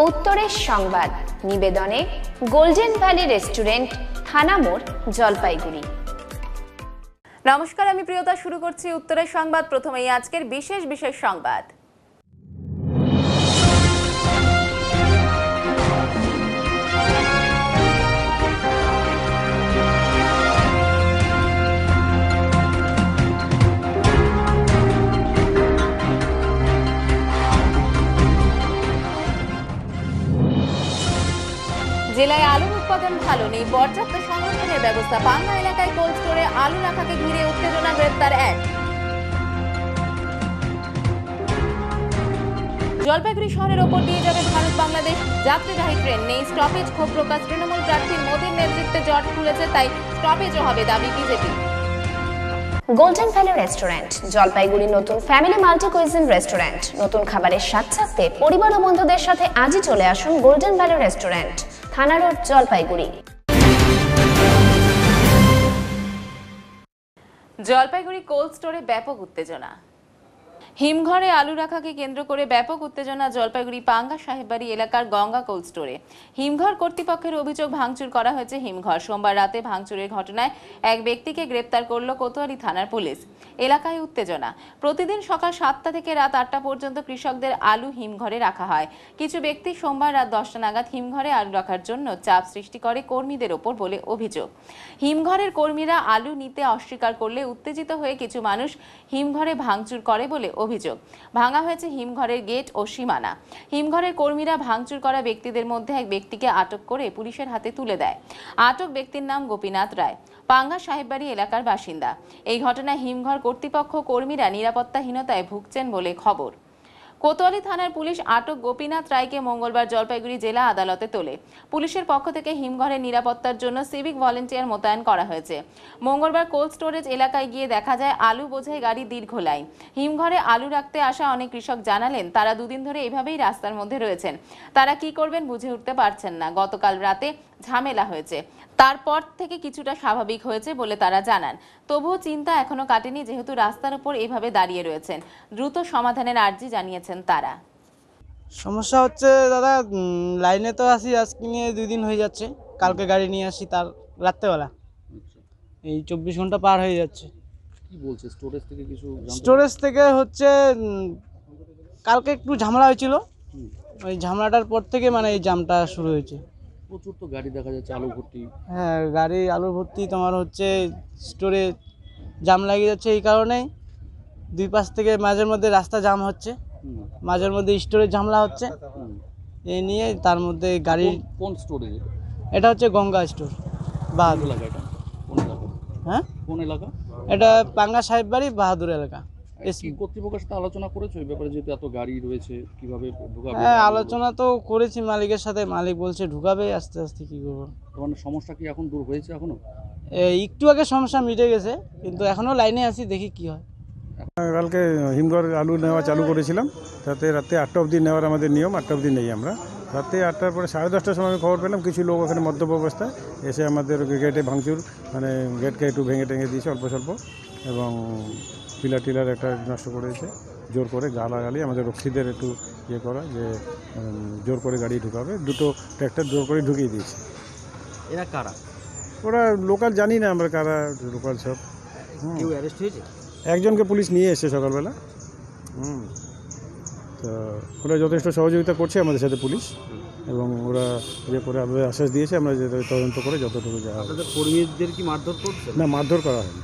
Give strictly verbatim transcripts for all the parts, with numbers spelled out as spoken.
উত্তরের সংবাদ নিবেদনে golden valley restaurant, থানা মোড়, জলপাইগুড়ি। নমস্কার, আমি প্রিয়তা। শুরু করছি উত্তরের সংবাদ। প্রথমেই আজকের বিশেষ বিশেষ সংবাদ। জেলায় আলুর উৎপাদন ভালো নেই, পর্যাপ্ত সংরক্ষণের ব্যবস্থা। পাঙ্গা এলাকায় কোল্ড স্টোরে আলু রাখাকে ঘিরে উত্তেজনা, গ্রেপ্তার এক। জলপাইগুড়ি শহরের ওপর দিয়ে যাবে ভারত বাংলাদেশ যাত্রীবাহী ট্রেন, নেই স্টপেজ। ক্ষোভ প্রকাশ তৃণমূল প্রার্থীর। মোদীর নেতৃত্বে জট খুলেছে, তাই স্টপেজও হবে, দাবি BJP. Golden valley restaurant Jalpaiguri নতুন ফ্যামিলি মাল্টি কুইজিন রেস্টুরেন্ট। নতুন খাবারের স্বাদ চাখতে পরিবার ও বন্ধুদের সাথে আজই চলে আসুন golden valley restaurant, Thana road, Jalpaiguri. Jalpaiguri cold স্টোরে ব্যাপক উত্তেজনা। হিমঘরে আলু রাখাকে কেন্দ্র করে ব্যাপক উত্তেজনা জলপাইগুড়ি পাঙ্গা সাহেববাড়ি এলাকার গঙ্গা কোল্ড স্টোরে। হিমঘর কর্তৃপক্ষের অভিযোগ ভাঙচুর করা হয়েছে হিমঘর। সোমবার রাতে ভাঙচুরের ঘটনায় এক ব্যক্তিকে গ্রেপ্তার করল কোতোয়ালি থানার পুলিশ। এলাকায় উত্তেজনা। প্রতিদিন সকাল সাতটা থেকে রাত আটটা পর্যন্ত কৃষকদের আলু হিমঘরে রাখা হয়। কিছু ব্যক্তি সোমবার রাত দশটা নাগাদ হিমঘরে আলু রাখার জন্য চাপ সৃষ্টি করে কর্মীদের ওপর বলে অভিযোগ। হিমঘরের কর্মীরা আলু নিতে অস্বীকার করলে উত্তেজিত হয়ে কিছু মানুষ হিমঘরে ভাঙচুর করে বলে অভিযোগ। ভাঙা হয়েছে হিমঘরের গেট ও সীমানা। হিমঘরের কর্মীরা ভাঙচুর করা ব্যক্তিদের মধ্যে এক ব্যক্তিকে আটক করে পুলিশের হাতে তুলে দেয়। আটক ব্যক্তির নাম গোপীনাথ রায়, পাঙ্গা সাহেববাড়ি এলাকার বাসিন্দা। এই ঘটনায় হিমঘর কর্তৃপক্ষ কর্মীরা নিরাপত্তাহীনতায় ভুগছেন বলে খবর। কোতোয়ালি থানার পুলিশ আটক গোপীনাথ রায়কে মঙ্গলবার জলপাইগুড়ি জেলা আদালতে তোলে। পুলিশের পক্ষ থেকে হিমঘরের নিরাপত্তার জন্য সিভিক ভলেন্টিয়ার মোতায়েন করা হয়েছে। মঙ্গলবার কোল্ড স্টোরেজ এলাকায় গিয়ে দেখা যায় আলু বোঝাই গাড়ি দীর্ঘ লাইন। হিমঘরে আলু রাখতে আসা অনেক কৃষক জানালেন তারা দুদিন ধরে এভাবেই রাস্তার মধ্যে রয়েছেন। তারা কি করবেন বুঝে উঠতে পারছেন না। গতকাল রাতে ঝামেলা হয়েছে, তারপর থেকে কিছুটা স্বাভাবিক হয়েছে বলে তারা জানান। তবুও চিন্তা এখনো কাটেনি, যেহেতু রাস্তার উপর এভাবে দাঁড়িয়ে রয়েছেন। দ্রুত সমাধানের আর্জি জানিয়েছেন তারা। সমস্যা হচ্ছে দাদা, লাইনে তো আসি আজকে নিয়ে দুই দিন হয়ে যাচ্ছে। কালকে গাড়ি নিয়ে আসি তার রাত্রেবেলা, এই চব্বিশ ঘন্টা পার হয়ে যাচ্ছে। কি বলছে স্টোরেজ থেকে? কিছু স্টোরেজ থেকে হচ্ছে কালকে একটু ঝামেলা হয়েছিল, ওই ঝামেলাটার পর থেকে মানে এই জামটা শুরু হয়েছে। প্রচুর তো গাড়ি দেখা যাচ্ছে আলু ভর্তি। হ্যাঁ, গাড়ি আলু ভর্তি। তোমার হচ্ছে স্টোরে জাম লাগিয়ে যাচ্ছে, এই কারণেই দুই পাশ থেকে মাঝের মধ্যে রাস্তা জাম হচ্ছে, মাঝের মধ্যে স্টোরে ঝামেলা হচ্ছে। এই নিয়ে তার মধ্যে গাড়ির কোন স্টোরে? এটা হচ্ছে গঙ্গা স্টোর, বাহাদুর এলাকা। এটা কোন এলাকা? হ্যাঁ, কোন এলাকা? এটা পাঙ্গা সাহেববাড়ি, বাহাদুর এলাকা। কর্তৃপক্ষের সাথে আলোচনা করেছো এই ব্যাপারে? যেহেতু এত গাড়ি রয়েছে, কিভাবে ঢুকাবে? হ্যাঁ, আলোচনা তো করেছি মালিকের সাথে। মালিক বলছে ঢুকাবে আস্তে আস্তে। কি করবো? মানে সমস্যা কি এখন দূর হয়েছে? এখনো একটু আগে সমস্যা মিটে গেছে, কিন্তু এখনো লাইনে আছি, দেখি কি হয়। কালকে হিমঘর আলু নেওয়া চালু করেছিলাম, তাতে রাতে আটটা অবধি নেওয়ার আমাদের নিয়ম। আটটা অবধি নেই আমরা। রাতে আটটার পরে সাড়ে দশটার সময় আমি খবর পেলাম কিছু লোক ওখানে মদ্যপ অবস্থায় এসে আমাদের গেটে ভাঙচুর, মানে গেটকে একটু ভেঙে টেঙে দিয়েছে অল্প স্বল্প, এবং পিলার টিলার একটা নষ্ট করেছে। জোর করে গালাগালি, আমাদের রক্ষীদের একটু ইয়ে করা, যে জোর করে গাড়ি ঢুকাবে। দুটো ট্র্যাক্টর জোর করে ঢুকিয়ে দিয়েছে। এরা কারা? ওরা লোকাল, জানি না আমরা কারা, লোকাল সব। কেউ অ্যারেস্ট হয়েছে? একজনকে পুলিশ নিয়ে এসছে সকালবেলা। হুম তো ওরা যথেষ্ট সহযোগিতা করছে আমাদের সাথে পুলিশ, এবং ওরা ইয়ে করে আমাদের আশ্বাস দিয়েছে আমরা যে তদন্ত করে যতটুকু যা। আপনাদের কর্মীদের কি মারধর করছে? না, মারধর করা হয়নি,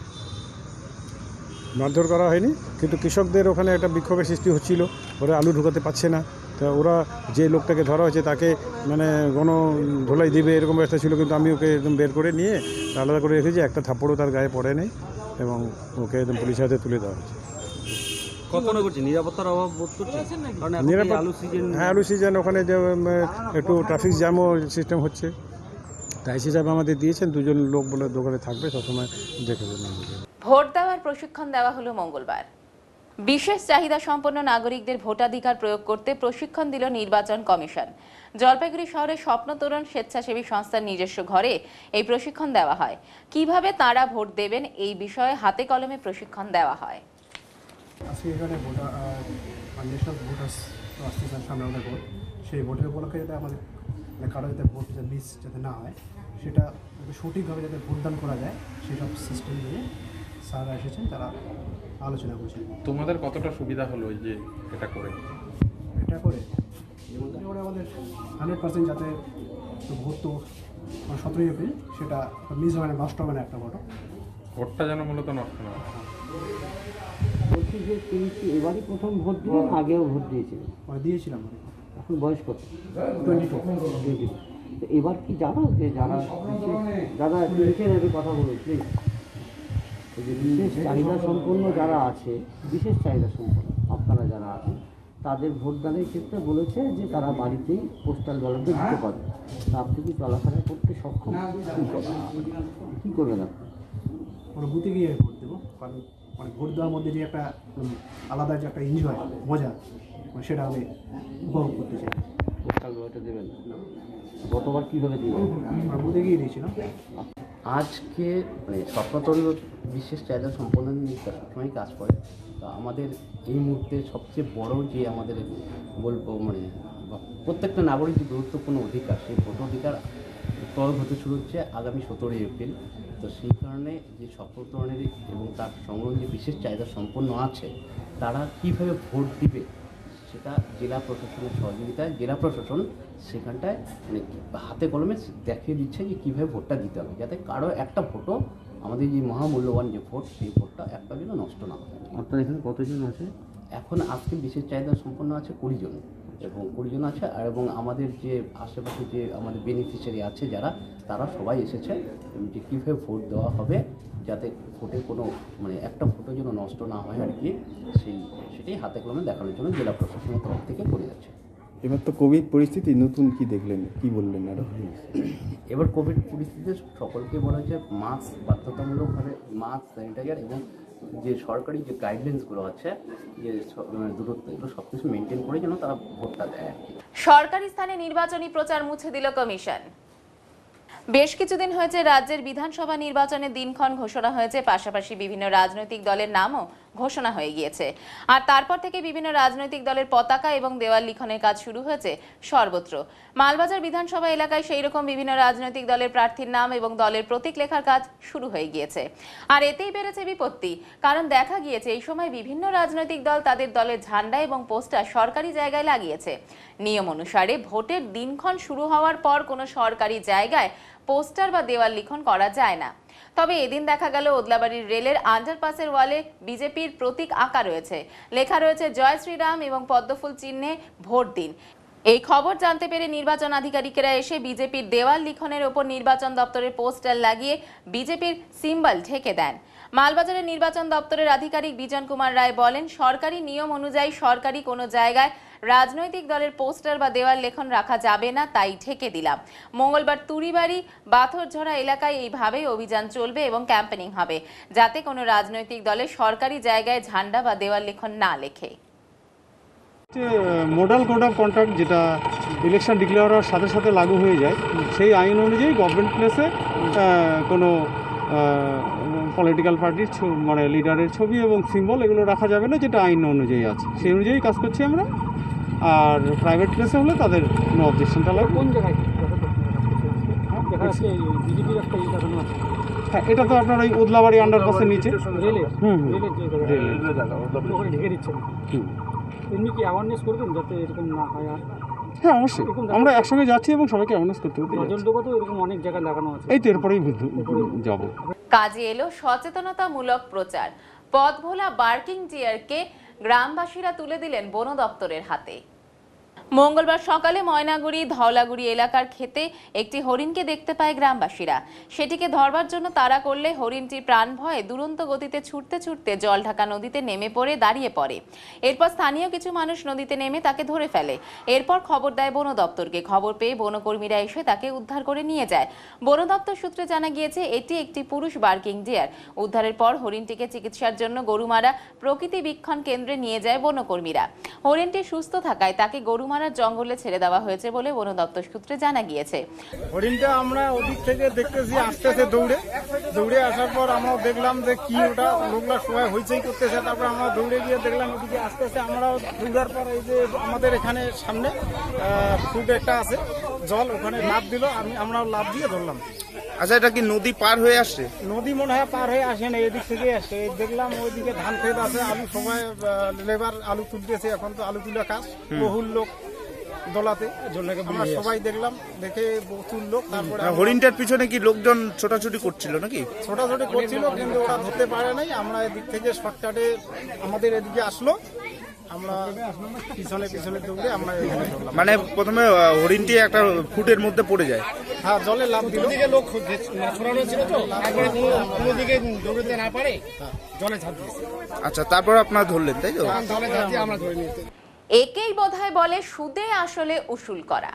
মারধর করা হয়নি কিন্তু কৃষকদের ওখানে একটা বিক্ষোভের সৃষ্টি হচ্ছিল। ওরা আলু ঢুকাতে পারছে না, তা ওরা যে লোকটাকে ধরা হয়েছে তাকে মানে গণ ধোলাই দিবে এরকম ব্যবস্থা ছিল, কিন্তু আমি ওকে একদম বের করে নিয়ে আলাদা করে রেখেছি। একটা থাপ্পড়ও তার গায়ে পড়ে নেই, এবং ওকে একদম পুলিশের হাতে তুলে দেওয়া হয়েছে। কত মনে করছি নিরাপত্তার অভাব বোধ করছে? আলু সিজন, হ্যাঁ আলু সিজন, ওখানে যে একটু ট্রাফিক জ্যামও সিস্টেম হচ্ছে, তাই হিসাবে আমাদের দিয়েছেন দুজন লোক বলে দোকানে থাকবে, সবসময় দেখে দেবেন। ভোট দেওয়ার প্রশিক্ষণ দেওয়া হলো মঙ্গলবার। বিশেষ চাহিদা সম্পন্ন নাগরিকদের ভোটাধিকার প্রয়োগ করতে প্রশিক্ষণ দিল নির্বাচন কমিশন। জলপাইগুড়ি শহরের স্বপ্নতরণ স্বেচ্ছাসেবী সংস্থার নিজস্ব ঘরে এই প্রশিক্ষণ দেওয়া হয়। কিভাবে তারা ভোট দেবেন এই বিষয়ে হাতে কলমে প্রশিক্ষণ দেওয়া হয়। আজকে এখানে ভোটার ন্যাশনাল ভোটার্স আসতেছেন সামনে আমাদের ভোট, সেই ভোটের উপলক্ষে যাতে আমাদের মানে কারো যাতে ভোট যাতে মিস যাতে না হয়, সেটা সঠিকভাবে যাতে ভোটদান করা যায় সেসব সিস্টেম নিয়ে স্যাররা এসেছেন, তারা আলোচনা করেছেন। তোমাদের কতটা সুবিধা হলো এই যে এটা করে? এটা করে যেমন করে আমাদের হান্ড্রেড পার্সেন্ট যাতে ভোট তো মানে সতেরোই এপ্রিল সেটা মিস হবে না, নষ্ট হবে না একটা ভোটও। ভোটটা যেন মূলত নষ্ট না হয়। বলছি যে তিনি কি এবারই প্রথম ভোট দিলেন, আগেও ভোট দিয়েছিলেন? মানে দিয়েছিলাম এখন বয়স কত? Twenty two twenty. তো এবার কি জানো যে যারা দাদা লিখের একটু কথা বলুন প্লিজ, এই যে বিশেষ চাহিদা সম্পন্ন যারা আছে, বিশেষ চাহিদা সম্পন্ন আপনারা যারা আছেন, তাদের ভোটদানের ক্ষেত্রে বলেছে যে তারা বাড়িতেই পোস্টাল ব্যালটে দিতে পারবে। তা আপনি কি চলাফেরা করতে সক্ষম? কী করবেন আপনি? মানে বুথে গিয়ে ভোট দেবো, কারণ মানে ভোট দেওয়ার মধ্যে যে একটা আলাদা যে একটা এনজয় মজা, মানে সেটা আমি উপভোগ করতে চাই। পোস্টাল ব্যালটে দেবেন না? গতবার কীভাবে দিবেন? আমরা বুথে গিয়ে দিয়েছিলাম। আজকে মানে স্বপ্নতন্ত্র বিশেষ চাহিদা সম্পন্ন নিয়ে সবসময় কাজ করে। তা আমাদের এই মুহূর্তে সবচেয়ে বড় যে আমাদের বলবো মানে প্রত্যেকটা নাগরিক যে গুরুত্বপূর্ণ অধিকার, সেই ভোট অধিকার প্রয়োগ হতে শুরু হচ্ছে আগামী সতেরোই এপ্রিল। তো সেই কারণে যে স্বপ্নতন্ত্রের এবং তার সংগ্রহ যে বিশেষ চাহিদা সম্পন্ন আছে, তারা কীভাবে ভোট দিবে সেটা জেলা প্রশাসনের সহযোগিতায় জেলা প্রশাসন সেখানটায় মানে হাতে কলমে দেখিয়ে দিচ্ছে যে কীভাবে ভোটটা দিতে হবে, যাতে কারো একটা ভোটও আমাদের যে মহামূল্যবান যে ভোট, সেই ভোটটা একটা যেন নষ্ট না হয়। আপনার এখানে কতজন আছে? এখন আজকে বিশেষ চাহিদা সম্পন্ন আছে কুড়ি জন, এবং কুড়ি জন আছে। আর এবং আমাদের যে আশেপাশে যে আমাদের বেনিফিশিয়ারি আছে যারা, তারা সবাই এসেছে যে কীভাবে ভোট দেওয়া হবে, যাতে ভোটে কোনো মানে একটা ভোটও যেন নষ্ট না হয় আর কি, সেই সেটাই হাতে কলমে দেখানোর জন্য জেলা প্রশাসনের তরফ থেকে করে যাচ্ছে। এবার তো কোভিড পরিস্থিতি, নতুন কি দেখলেন, কি বললেন আরো? এবার কোভিড পরিস্থিতিতে সকলকে বলা হচ্ছে মাস্ক বাধ্যতামূলকভাবে, মাস্ক, স্যানিটাইজার এবং যে সরকারি যে গাইডলাইন্সগুলো আছে যে দূরত্ব, এগুলো সব কিছু মেনটেন করে যেন তারা ভোটটা দেয়। সরকারি স্থানে নির্বাচনী প্রচার মুছে দিল কমিশন। বেশ কিছুদিন হয়েছে রাজ্যের বিধানসভা নির্বাচনের দিনক্ষণ ঘোষণা হয়েছে, পাশাপাশি বিভিন্ন রাজনৈতিক দলের নামও ঘোষণা হয়ে গিয়েছে। আর তারপর থেকে বিভিন্ন রাজনৈতিক দলের পতাকা এবং দেওয়াল লিখনের কাজ শুরু হয়েছে সর্বত্র। মালবাজার বিধানসভা এলাকায় সেই রকম বিভিন্ন রাজনৈতিক দলের প্রার্থীর নাম এবং দলের প্রতীক লেখার কাজ শুরু হয়ে গিয়েছে। আর এতেই বেড়েছে বিপত্তি, কারণ দেখা গিয়েছে এই সময় বিভিন্ন রাজনৈতিক দল তাদের দলের ঝান্ডা এবং পোস্টার সরকারি জায়গায় লাগিয়েছে। নিয়ম অনুসারে ভোটের দিনক্ষণ শুরু হওয়ার পর কোনো সরকারি জায়গায় পোস্টার বা দেওয়াল লিখন করা যায় না। তবে এদিন দেখা গেল ওদলাবাড়ির রেলের আন্ডারপাসের ওয়ালে বিজেপির প্রতীক আঁকা রয়েছে, লেখা রয়েছে জয় শ্রীরাম এবং পদ্মফুল চিহ্নে ভোট দিন। এই খবর জানতে পেরে নির্বাচন আধিকারিকেরা এসে বিজেপির দেওয়াল লিখনের ওপর নির্বাচন দপ্তরের পোস্টার লাগিয়ে বিজেপির সিম্বল ঢেকে দেন। মালবাজারের নির্বাচন দপ্তরের আধিকারিক বিজন কুমার রায় বলেন, সরকারি নিয়ম অনুযায়ী সরকারি কোনো জায়গায় রাজনৈতিক দলের পোস্টার বা দেওয়াল লেখন রাখা যাবে না, তাই ঢেকে দিলাম। মঙ্গলবার তুরিবাড়ি বাথরঝরা এলাকায় এইভাবেই অভিযান চলবে এবং ক্যাম্পেনিং হবে, যাতে কোনো রাজনৈতিক দলের সরকারি জায়গায় ঝান্ডা বা দেওয়াল লেখন না লেখে। মডেল কোড অফ কন্ডাক্ট যেটা ইলেকশন ডিক্লেয়ার হওয়ার সাথে সাথে লাগু হয়ে যায়, সেই আইন অনুযায়ী গভর্নমেন্ট প্লেসে কোনো পলিটিক্যাল পার্টির মানে লিডারের ছবি এবং সিম্বল এগুলো রাখা যাবে না, যেটা আইন অনুযায়ী আছে সেই অনুযায়ী কাজ করছি আমরা। আর প্রাইভেট প্লেসে হলে তাদের কোনো অবজেকশনটা লাগবে। কোন জায়গায়? হ্যাঁ, এটা তো আপনার ওই ওদলাবাড়ি আন্ডারপাসের নিচে হুম এমনি কি অ্যাওয়ারনেস করবেন যাতে এরকম না হয়? আর হ্যাঁ, অবশ্যই আমরা একসঙ্গে যাচ্ছি এবং সবাইকে অ্যাওয়ারনেস করতে করতে নজরদোকাতেও এরকম অনেক জায়গায় লাগানো আছে, এই তো এরপরেই যাব। কাজে এলো সচেতনতামূলক প্রচার। পথ ভোলা বার্কিং ডিয়ারকে গ্রামবাসীরা তুলে দিলেন বন দপ্তরের হাতে। মঙ্গলবার সকালে ময়নাগুড়ি ধওলাগুড়ি এলাকার ক্ষেতে একটি হরিণকে দেখতে পায় গ্রামবাসীরা। সেটিকে ধরবার জন্য তাড়া করলে হরিণটি প্রাণ ভয়ে দুরন্ত গতিতে ছুটতে ছুটতে জলঢাকা নদীতে নেমে পড়ে দাঁড়িয়ে পড়ে। এরপর স্থানীয় কিছু মানুষ নদীতে নেমে তাকে ধরে ফেলে। এরপর খবর দেয় বন দপ্তরকে। খবর পেয়ে বনকর্মীরা এসে তাকে উদ্ধার করে নিয়ে যায়। বন দপ্তর সূত্রে জানা গিয়েছে এটি একটি পুরুষ বার্কিং ডিয়ার। উদ্ধারের পর হরিণটিকে চিকিৎসার জন্য গরুমারা প্রকৃতি বীক্ষণ কেন্দ্রে নিয়ে যায় বনকর্মীরা। হরিণটি সুস্থ থাকায় তাকে গরুমারা গরুমারার জঙ্গলে ছেড়ে দেওয়া হয়েছে বলে বন দপ্তর সূত্রে জানা গিয়েছে। হরিণটা আমরা ওদিক থেকে দেখতেছি আসতেছে দৌড়ে দৌড়ে আসার পর আমরা দেখলাম যে কি ওটা লোকরা সবাই হইচই করতেছে, তারপর আমরা দৌড়ে গিয়ে দেখলাম ওদিকে আসতেছে। আমরা দৌড়ার পর এই যে আমাদের এখানে সামনে ফুড একটা আছে জল, ওখানে লাফ দিল, আমি আমরাও লাফ দিয়ে ধরলাম। আচ্ছা, এটা কি নদী পার হয়ে আসছে? নদী মনে হয় পার হয়ে আসে না, এদিক থেকে আসছে। দেখলাম ওইদিকে ধান ক্ষেত আছে, আলু সবাই লেবার আলু তুলতেছে, এখন তো আলু তুলা কাজ, বহুল লোক দোলাতে আমরা সবাই দেখলাম, দেখে প্রচুর লোক। তারপরে হরিণটার পিছনে কি লোকজন ছোটাছুটি করছিল নাকি? ছোটাছুটি করছিল, কিন্তু ওরা ধরতে পারে নাই। আমরা এদিক থেকে শর্টকাটে আমাদের এদিকে আসলো, আমরা পিছনে পিছনে দৌড়ে আমরা এখানে ধরলাম। মানে প্রথমে হরিণটি একটা ফুটের মধ্যে পড়ে যায়, হ্যাঁ জলে লাফ দিল, লোক ছড়ানো ছিল তো, তারপরে দিকে দৌড়তে না পারে জলে ঝাঁপ দিয়েছে। আচ্ছা, তারপর আপনারা ধরলেন, তাই তো? জলে ঝাঁপ দিয়ে আমরা ধরে নিয়েছি। একেই বোধহয় বলে সুদে আসলে উসুল করা।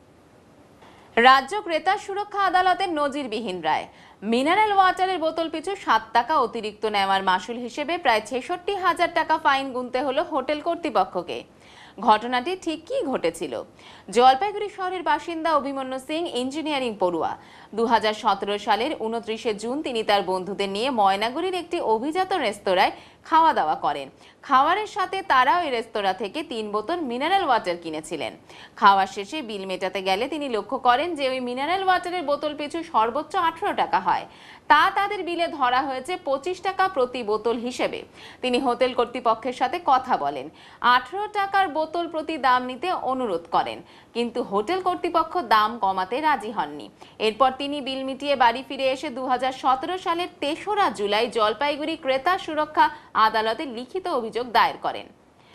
রাজ্য ক্রেতা সুরক্ষা আদালতের নজিরবিহীন রায়। মিনারেল ওয়াটারের বোতল পিছু সাত টাকা অতিরিক্ত নেওয়ার মাসুল হিসেবে প্রায় ছেষট্টি হাজার টাকা ফাইন গুনতে হলো হোটেল কর্তৃপক্ষকে। ঘটনাটি ঠিক কি ঘটেছিল? জলপাইগুড়ি শহরের বাসিন্দা অভিমন্যু সিং ইঞ্জিনিয়ারিং পড়ুয়া। দু হাজার সতেরো সালের উনত্রিশে জুন তিনি তার বন্ধুদের নিয়ে ময়নাগুড়ির একটি অভিজাত রেস্তোরাঁয় খাওয়া দাওয়া করেন। খাবারের সাথে তারা ওই রেস্তোরাঁ থেকে তিন বোতল মিনারেল ওয়াটার কিনেছিলেন। খাওয়া শেষে বিল মেটাতে গেলে তিনি লক্ষ্য করেন যে ওই মিনারেল ওয়াটারের বোতল পিছু সর্বোচ্চ আঠারো টাকা হয়, তা তাদের বিলে ধরা হয়েছে পঁচিশ টাকা প্রতি বোতল হিসেবে। তিনি হোটেল কর্তৃপক্ষের সাথে কথা বলেন, আঠারো টাকার বোতল প্রতি দাম নিতে অনুরোধ করেন, কিন্তু হোটেল কর্তৃপক্ষ দাম কমাতে রাজি হননি। এরপর তিনি বিল মিটিয়ে বাড়ি ফিরে এসে দু হাজার সতেরো সালের তেসরা জুলাই জলপাইগুড়ি ক্রেতা সুরক্ষা আদালতে লিখিত অভিযোগ দায়ের করেন।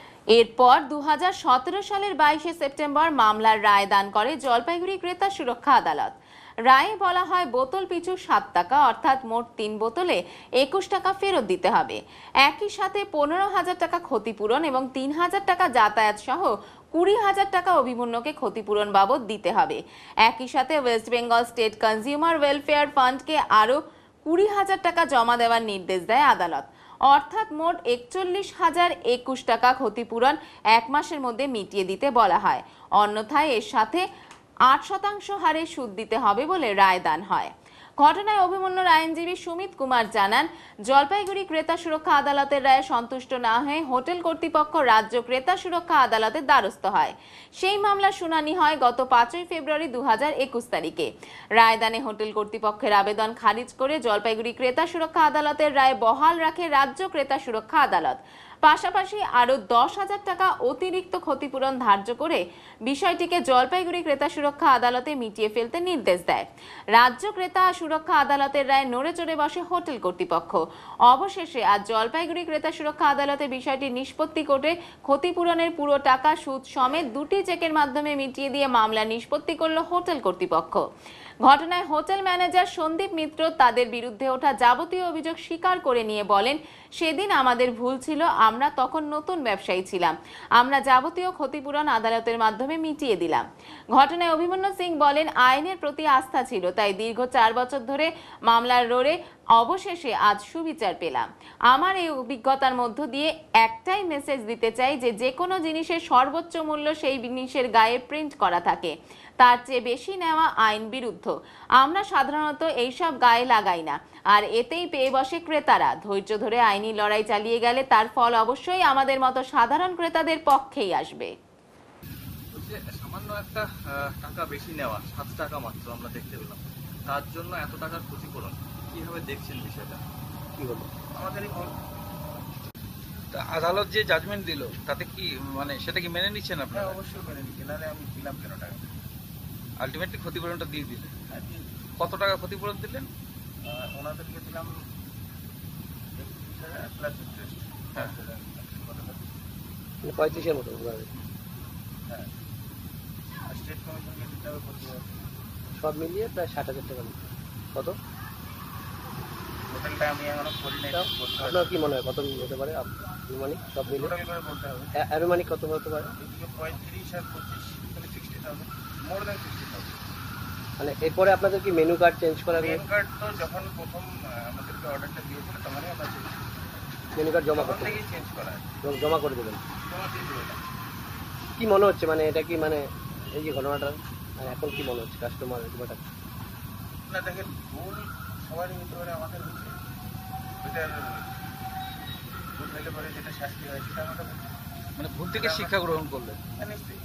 এরপর দু হাজার সতেরো সালের বাইশে সেপ্টেম্বর মামলার রায় দান করে জলপাইগুড়ি ক্রেতা সুরক্ষা আদালত। রায়ে বলা হয় বোতল পিছু সাত টাকা অর্থাৎ মোট তিন বোতলে একুশ টাকা ফেরত দিতে হবে। একই সাথে পনেরো হাজার টাকা ক্ষতিপূরণ এবং তিন হাজার টাকা যাতায়াত সহ কুড়ি হাজার টাকা অভিমন্যুকে ক্ষতিপূরণ বাবদ দিতে হবে। একই সাথে West Bengal state consumer welfare ফান্ডকে আরও কুড়ি হাজার টাকা জমা দেওয়ার নির্দেশ দেয় আদালত। অর্থাৎ মোট একচল্লিশ হাজার একুশ টাকা ক্ষতিপূরণ এক মাসের মধ্যে মিটিয়ে দিতে বলা হয়, অন্যথায় এর সাথে আট শতাংশ হারে সুদ দিতে হবে বলে রায় দান হয়। ঘটনায় অভিমন্যুর আইনজীবী সুমিত কুমার জানান, জলপাইগুড়ি ক্রেতা সুরক্ষা আদালতের রায়ে সন্তুষ্ট না হয়ে হোটেল কর্তৃপক্ষ রাজ্য ক্রেতা সুরক্ষা আদালতের দ্বারস্থ হয়। সেই মামলার শুনানি হয় গত পাঁচই ফেব্রুয়ারি দু হাজার একুশ তারিখে। রায়দানে হোটেল কর্তৃপক্ষের আবেদন খারিজ করে জলপাইগুড়ি ক্রেতা সুরক্ষা আদালতের রায় বহাল রাখে রাজ্য ক্রেতা সুরক্ষা আদালত। পাশাপাশি আরো দশ হাজার টাকা অতিরিক্ত ক্ষতিপূরণ ধার্য করে বিষয়টিকে জলপাইগুড়ি ক্রেতা সুরক্ষা আদালতে মিটিয়ে ফেলতে নির্দেশ দেয়। রাজ্য ক্রেতা সুরক্ষা আদালতের রায় নড়ে চড়ে বসে হোটেল কর্তৃপক্ষ। অবশেষে আজ জলপাইগুড়ি ক্রেতা সুরক্ষা আদালতে বিষয়টি নিষ্পত্তি করে ক্ষতিপূরণের পুরো টাকা সুদ সমেত দুটি চেকের মাধ্যমে মিটিয়ে দিয়ে মামলা নিষ্পত্তি করল হোটেল কর্তৃপক্ষ। ঘটনায় হোটেল ম্যানেজার সন্দীপ মিত্র তাদের বিরুদ্ধে ওঠা যাবতীয় অভিযোগ স্বীকার করে নিয়ে বলেন, সেদিন আমাদের ভুল ছিল, আমরা তখন নতুন ব্যবসায়ী ছিলাম, আমরা যাবতীয় ক্ষতিপূরণ আদালতের মাধ্যমে মিটিয়ে দিলাম। ঘটনায় অভিমন্যু সিং বলেন, আইনের প্রতি আস্থা ছিল, তাই দীর্ঘ চার বছর ধরে মামলার রোড়ে অবশেষে আজ সুবিচার পেলাম। আমার এই অভিজ্ঞতার মধ্য দিয়ে একটাই মেসেজ দিতে চাই যে যে কোনো জিনিসের সর্বোচ্চ মূল্য সেই জিনিসের গায়ে প্রিন্ট করা থাকে, তার চেয়ে বেশি নেওয়া আইন বিরুদ্ধ। আমরা সাধারণত এইসব গায়ে লাগাই না, আর এতেই পেয়ে বসে ক্রেতারা। ধৈর্য ধরে আইনি লড়াই চালিয়ে গেলে তার ফল অবশ্যই আমাদের মতো সাধারণ ক্রেতাদের পক্ষেই আসবে। সামান্য একটা টাকা বেশি নেওয়া, সাত টাকা মাত্র আমরা দেখতে পেলাম, তার জন্য এত টাকার ক্ষতিপূরণ কিভাবে দেখছেন বিষয়টা? কি হলো আমাদের আদালত যে জাজমেন্ট দিল তাতে কি মানে সেটা কি মেনে নিচ্ছেন আপনারা? অবশ্যই মেনে নিচ্ছি, নাহলে আমি দিলাম কেন টাকা? আলটিমেটলি ক্ষতিপূরণটা দিয়ে দিলেন। কত টাকা ক্ষতিপূরণ দিলেন? ওনাদেরকে দিলাম প্লাস ইন্টারেস্ট। হ্যাঁ, পঁয়ত্রিশের মতো। হ্যাঁ, স্টেট কমিশনকে দিতে হবে প্রতি সব মিলিয়ে প্রায় ষাট হাজার টাকা। কত হোটেলটা আমি এখনো করি নাই। আপনার কি মনে হয় কত হতে পারে আনুমানিক? সব মিলিয়ে বলতে হবে আনুমানিক কত হতে পারে? পঁয়ত্রিশ আর পঁচিশ মানে sixty thousand, more than sixty thousand. মানে এরপরে আপনাদের কি মেনু কার্ড চেঞ্জ করা? মেনু কার্ড তো যখন প্রথম আমাদেরকে অর্ডারটা দিয়েছিল তখনই আমরা মেনু কার্ড জমা করতে চেঞ্জ করা জমা করে দেবেন। জমা দিয়ে দেবেন। কি মনে হচ্ছে, মানে এটা কি মানে এই যে ঘটনাটা আর এখন কি মনে হচ্ছে কাস্টমার ব্যাপারটা? না দেখেন, ভুল সবারই হতে পারে, আমাদের হচ্ছে ওইটার ভুল হইলে পরে যেটা শাস্তি হয় সেটা আমাদের মানে ভুল থেকে শিক্ষা গ্রহণ করলে। নিশ্চয়ই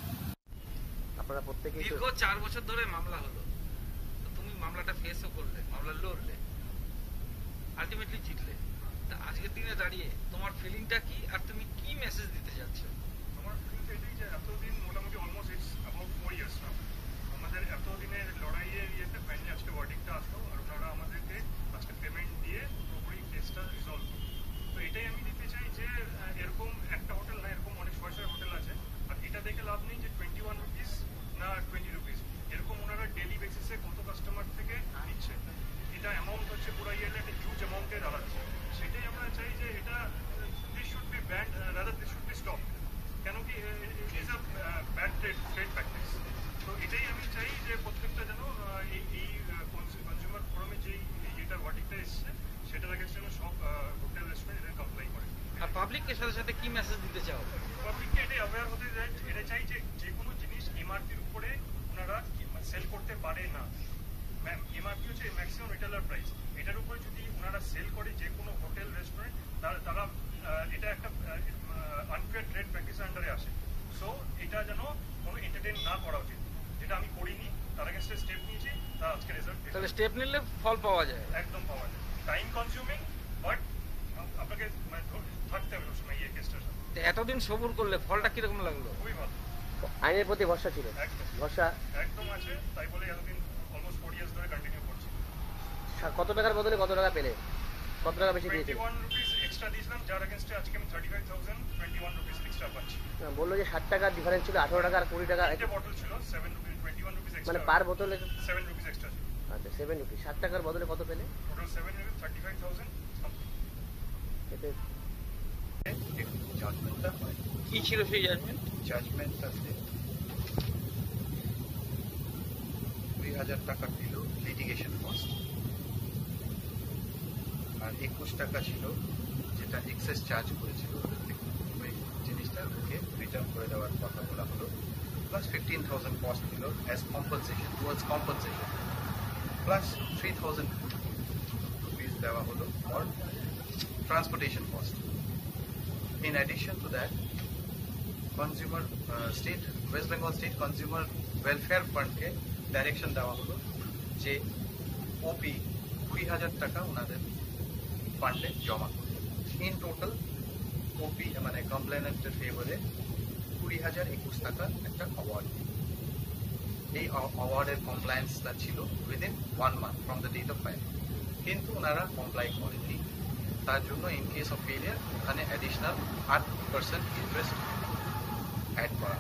আপনারা প্রত্যেকেই দীর্ঘ চার বছর ধরে মামলা হলো, তো তুমি মামলাটা ফেসও করলে, মামলা লড়লে, আলটিমেটলি জিতলে। তা আজকের দিনে দাঁড়িয়ে তোমার ফিলিংটা কি, আর তুমি কি মেসেজ দিতে যাচ্ছ? আমার ফিলিংটা এটাই যে এতদিন মোটামুটি almost it's about four years না, আমাদের এতদিনের লড়াইয়ের ইয়েতে ফাইনালি আজকে ওয়ার্ডিংটা আসলো, আর ওনারা আমাদেরকে আজকে পেমেন্ট দিয়ে পুরোপুরি কেসটা রিজলভ করলো। তো এটাই আমি দিতে চাই যে এরকম একটা হোটেল না, এরকম অনেক ছয় ছয় হোটেল আছে, আর এটা দেখে লাভ নেই যে টোয়েন্টি ওয়ান রুপিস না টোয়েন্টি রুপিস, এরকম ওনারা ডেলি বেসিসে কত কাস্টমার থেকে নিচ্ছে, এটা অ্যামাউন্ট হচ্ছে পুরো ইয়ারলি একটা হিউজ অ্যামাউন্টে দাঁড়াচ্ছে। সেটাই আমরা চাই যে এটা this should be banned, rather this should be stop, কেন কি it is a bad trade trade practice. তো এটাই আমি চাই যে প্রত্যেকটা যেন এই এই কনজিউমার ফোরামে যেই যেটা ওয়ার্ডিংটা এসছে সেটার আগে যেন সব হোটেল রেস্টুরেন্ট এটা কমপ্লাই করে। আর পাবলিকের সাথে সাথে কি মেসেজ দিতে চাও? পাবলিককে এটাই অ্যাওয়্যার হতে চাই, এটা চাই যে যে কোনো জিনিস এমআরপির উপরে ওনারা সেল করতে পারে না। ম্যাম, এমআরপি হচ্ছে ম্যাক্সিমাম রিটেলার প্রাইস, এটার উপরে যদি ওনারা সেল করে যে কোনো হোটেল রেস্টুরেন্ট, তারা এটা একটা আনফেয়ার ট্রেড প্র্যাকটিসের আন্ডারে আসে। সো এটা যেন কোনো এন্টারটেইন না করা উচিত, যেটা আমি করিনি, তার এগেইনস্টে স্টেপ নিয়েছি, তার আজকে রেজাল্ট। তাহলে স্টেপ নিলে ফল পাওয়া যায়? একদম পাওয়া যায়। টাইম কনজিউমিং, বাট আপনাকে থাকতে হবে সবসময় এই কেসটার সাথে। এতদিন সবুর করলে ফলটা কিরকম লাগলো? খুবই ভালো। আইনের প্রতি ভরসা ছিল? একদম ভরসা একদম আছে, তাই বলে এতদিন অলমোস্ট ফোর ইয়ার্স ধরে কন্টিনিউ করছি। কত টাকার বদলে কত টাকা পেলে? কত টাকা বেশি দিয়েছে? টোয়েন্টি ওয়ান রুপিস এক্সট্রা দিয়েছিলাম, যার এগেইনস্টে আজকে আমি thirty five thousand twenty one rupees extra পাচ্ছি। বললো যে ষাট টাকার ডিফারেন্স ছিল, আঠারো টাকা আর কুড়ি টাকা একটা বটল ছিল, seven rupees twenty one rupees মানে পার বোতলে সেভেন রুপিস এক্সট্রা ছিল। আচ্ছা, সেভেন রুপিস। ষাট টাকার বদলে কত পেলে? Total seven rupees thirty five thousand something. এতে জাজমেন্টটা হয়, কি ছিল সেই জাজমেন্ট? জাজমেন্টটাতে দুই হাজার টাকা ছিল লিটিগেশন কস্ট, আর একুশ টাকা ছিল যেটা এক্সেস চার্জ করেছিল, ওই জিনিসটা ওকে রিটার্ন করে দেওয়ার কথা বলা হলো, প্লাস ফিফটিন থাউজেন্ড কস্ট ছিল as compensation, towards compensation, plus three thousand rupees দেওয়া হলো for transportation cost. In addition to that, consumer uh, state West Bengal State Consumer Welfare Fund के डायरेक्शन देवा हलो जे ओपी কুড়ি হাজার টাকা ওনাদের ফান্ডে জমা করবে। ইন টোটাল ওপি মানে কমপ্লেনেন্টের ফেভারে কুড়ি হাজার একুশ টাকা একটা অ্যাওয়ার্ড। এই অ্যাওয়ার্ডের কমপ্লায়েন্সটা ছিল within one month from the date of filing, কিন্তু ওনারা কমপ্লাই করেনি। তার জন্য ইন কেস অফ ফেলিয়ার ওখানে অ্যাডিশনাল আট পার্সেন্ট ইন্টারেস্ট অ্যাড করা।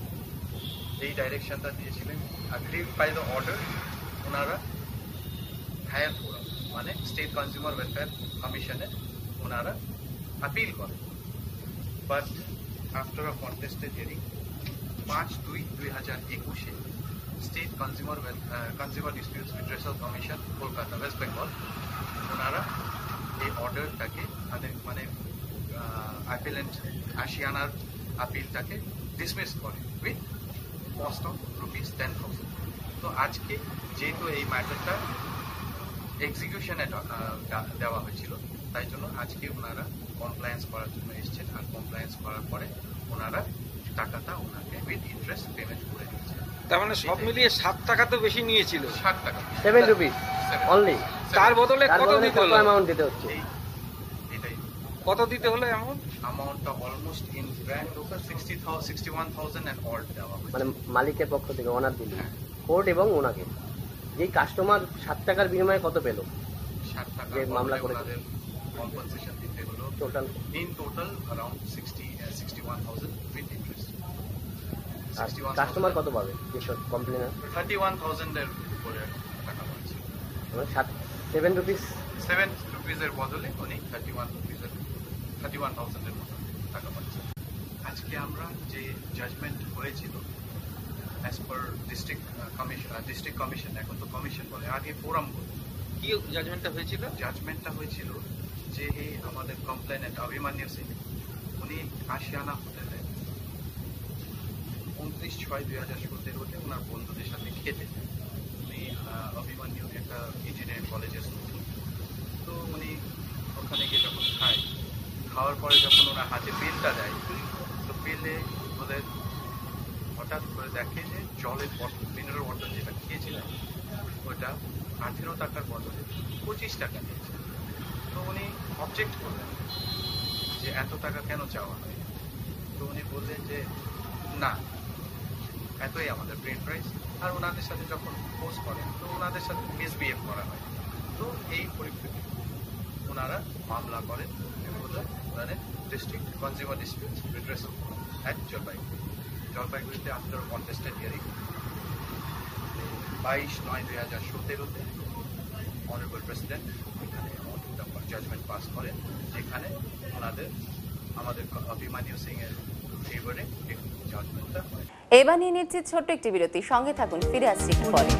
এই ডাইরেকশনটা দিয়েছিলেন অ্যাগ্রিড বাই দ্য অর্ডার ওনারা হায়ার ফোরাম মানে স্টেট কনজিউমার ওয়েলফেয়ার কমিশনে ওনারা আপিল করেন। But after a contested hearing পাঁচ দুই দুই হাজার একুশে state consumer consumer disputes redressal commission Kolkata West Bengal ওনারা এই অর্ডারটাকে মানে অ্যাপিলেন্ট আশিয়ানার আপিলটাকে ডিসমিস করে with cost of rupees ten thousand. তো আজকে যেহেতু এই ম্যাটারটা এক্সিকিউশনে দেওয়া হয়েছিল, তাই জন্য আজকে ওনারা কমপ্লায়েন্স করার জন্য এসছেন, আর কমপ্লায়েন্স করার পরে ওনারা টাকাটা ওনাকে উইথ ইন্টারেস্ট পেমেন্ট করে দিয়েছে। তার মানে সব মিলিয়ে সাত টাকা তো বেশি নিয়েছিল। ষাট টাকা সেভেন রুপিস অনলি। তার বদলে কত দিতে হলো? অ্যামাউন্ট দিতে হচ্ছে? এটাই কত দিতে হলো অ্যামাউন্ট? অ্যামাউন্টটা almost in grand total sixty thousand sixty one thousand and all দেওয়া হয়েছে। মানে মালিকের পক্ষ থেকে ওনার দিল কোর্ট এবং ওনাকে। যেই কাস্টমার ষাট টাকার বিনিময়ে কত পেল? ষাট টাকা যে মামলা করে কম্পনসেশন দিতে হলো total in total around sixty sixty one thousand with interest. Customer কত পাবে যেসব কমপ্লেনার? থার্টি ওয়ান থাউজেন্ড এর উপরে টাকা পাচ্ছে। মানে সেভেন রুপিস সেভেন রুপিসের বদলে উনি থার্টি ওয়ান রুপিসের থার্টি ওয়ান থাউজেন্ডের মতো টাকা পাচ্ছে। আজকে আমরা যে জাজমেন্ট হয়েছিল as per district commission district commission, এখন তো কমিশন বলে, আগে ফোরাম বলে। কি জাজমেন্টটা হয়েছিল? জাজমেন্টটা হয়েছিল যে এই আমাদের কমপ্লেনেন্ট অভিমান্যু সিং উনি আশিয়ানা হোটেলে উনত্রিশ ছয় দুই হাজার সতেরোতে ওনার বন্ধুদের সাথে খেতে যায়। উনি অভিমান্যু একটা ইঞ্জিনিয়ারিং কলেজের স্টুডেন্ট। তো উনি ওখানে গিয়ে যখন খায়, খাওয়ার পরে যখন ওনার হাতে বিলটা দেয়, তো বিলে ওদের হঠাৎ করে দেখে যে জলের বটল, মিনারেল ওয়াটার যেটা খেয়েছিলেন ওটা আঠেরো টাকার বদলে পঁচিশ টাকা নিয়েছে। তো উনি অবজেক্ট করলেন যে এত টাকা কেন চাওয়া হয়। তো উনি বললেন যে না, এতই আমাদের প্রিন্ট প্রাইস। আর ওনাদের সাথে যখন পোস্ট করেন তো ওনাদের সাথে মিসবিহেভ করা হয়। তো এই পরিপ্রেক্ষিতে ওনারা মামলা করেন ওনাদের district consumer disputes redressal at Jalpaiguri. জলপাইগুড়িতে আফটার কন্টেস্টেড হিয়ারিং বাইশ নয় দুই হাজার সতেরোতে অনারেবল প্রেসিডেন্ট এখানে জাজমেন্ট পাস করেন, যেখানে ওনাদের আমাদের অভিমান্যু সিং এর ফেভারে জাজমেন্টটা হয়। এবার নিয়ে নিচ্ছি ছোট্ট একটি বিরতি, সঙ্গে থাকুন, ফিরে আসছি পরে।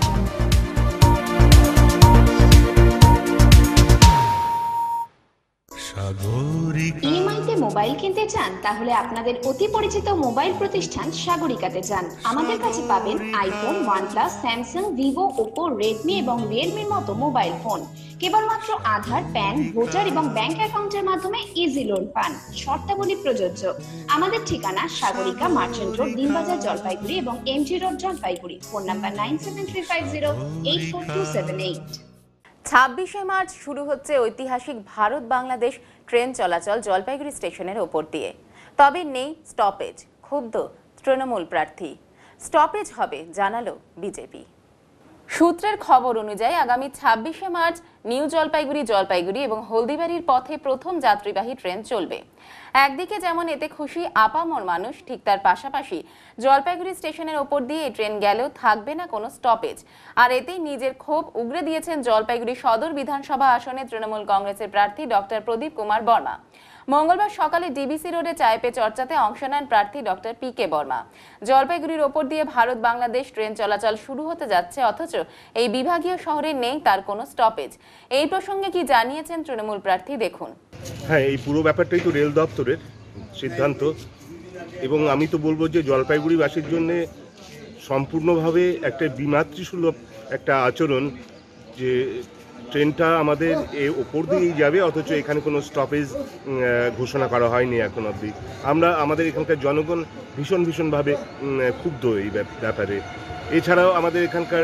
ইএমআইতে মোবাইল কিনতে চান? তাহলে আপনাদের অতি পরিচিত মোবাইল প্রতিষ্ঠান সাগরিকাতে যান। আমাদের কাছে পাবেন iPhone, OnePlus, Samsung, Vivo, Oppo, Redmi এবং রিয়েলমির মতো মোবাইল ফোন। কেবলমাত্র আধার, প্যান, ভোটার এবং ব্যাংক অ্যাকাউন্টের মাধ্যমে ইজি লোন পান। শর্তাবলী প্রযোজ্য। আমাদের ঠিকানা সাগরিকা, মার্চেন্ট রোড, দিনবাজার, জলপাইগুড়ি এবং MG road, Jalpaiguri. Phone number nine seven three five zero eight four two seven eight. ছাব্বিশে মার্চ শুরু হচ্ছে ঐতিহাসিক ভারত বাংলাদেশ ট্রেন চলাচল জলপাইগুড়ি স্টেশনের ওপর দিয়ে। তবে নেই স্টপেজ, ক্ষুব্ধ তৃণমূল প্রার্থী। স্টপেজ হবে জানালো বিজেপি। সূত্রের খবর অনুযায়ী আগামী ছাব্বিশে মার্চ নিউ জলপাইগুড়ি, জলপাইগুড়ি এবং হলদিবাড়ির পথে প্রথম যাত্রীবাহী ট্রেন চলবে। একদিকে যেমন এতে খুশি আপামর মানুষ, ঠিক তার পাশাপাশি জলপাইগুড়ি স্টেশনের ওপর দিয়ে এই ট্রেন গেলেও থাকবে না কোনো স্টপেজ। আর এতেই নিজের ক্ষোভ উগরে দিয়েছেন জলপাইগুড়ি সদর বিধানসভা আসনে তৃণমূল কংগ্রেসের প্রার্থী ডক্টর প্রদীপ কুমার বর্মা। মঙ্গলবার সকালে ডিবিসি রোডে চায় পে চর্চাতে অংশ নেন প্রার্থী ডক্টর পি কে বর্মা। জলপাইগুড়ির ওপর দিয়ে ভারত বাংলাদেশ ট্রেন চলাচল শুরু হতে যাচ্ছে, অথচ এই বিভাগীয় শহরে নেই তার কোনো স্টপেজ। এই প্রসঙ্গে কি জানিয়েছেন তৃণমূল প্রার্থী, দেখুন। হ্যাঁ, এই পুরো ব্যাপারটাই তো রেল দপ্তরের সিদ্ধান্ত, এবং আমি তো বলবো যে জলপাইগুড়িবাসীর জন্য সম্পূর্ণভাবে একটা বিমাতৃসুলভ একটা আচরণ যে ট্রেনটা আমাদের এ ওপর দিয়েই যাবে, অথচ এখানে কোনো স্টপেজ ঘোষণা করা হয়নি এখন অবধি। আমরা আমাদের এখানকার জনগণ ভীষণ ভীষণভাবে ক্ষুব্ধ এই ব্যাপারে। এছাড়াও আমাদের এখানকার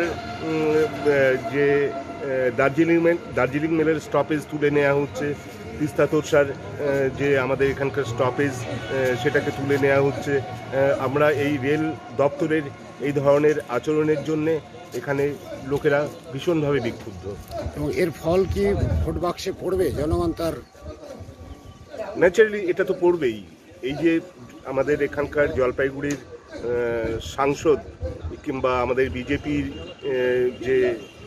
যে দার্জিলিং মেল দার্জিলিং মেলের স্টপেজ তুলে নেওয়া হচ্ছে, তিস্তা তোরসার যে আমাদের এখানকার স্টপেজ সেটাকে তুলে নেওয়া হচ্ছে। আমরা এই রেল দপ্তরের এই ধরনের আচরণের জন্যে এখানে লোকেরা ভীষণভাবে বিক্ষুব্ধ। এবং এর ফল কি ভোট বাক্সে পড়বে? জনগণ তার ন্যাচারালি এটা তো পড়বেই। এই যে আমাদের এখানকার জলপাইগুড়ির সাংসদ কিংবা আমাদের বিজেপির যে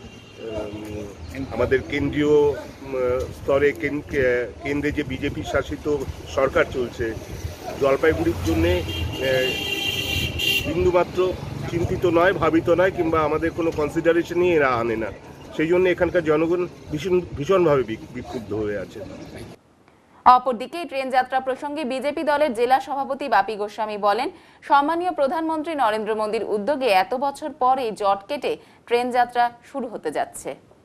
আমাদের কেন্দ্রীয় স্তরে কেন্দ্রে যে বিজেপি শাসিত সরকার চলছে, জলপাইগুড়ির জন্যে বিন্দুমাত্র চিন্তিত নয়, ভাবিত নয়, কিংবা আমাদের কোনো কনসিডারেশনই এরা আনে না। সেই জন্য এখানকার জনগণ ভীষণ ভীষণভাবে বিক্ষুব্ধ হয়ে আছে। অপরদিকে ট্রেন যাত্রা প্রসঙ্গে বিজেপি দলের জেলা সভাপতি বাপি গোস্বামী বলেন, সম্মানীয় প্রধানমন্ত্রী নরেন্দ্র মোদীর উদ্যোগে এত বছর পরে জট কেটে ট্রেন যাত্রা শুরু হতে যাচ্ছে।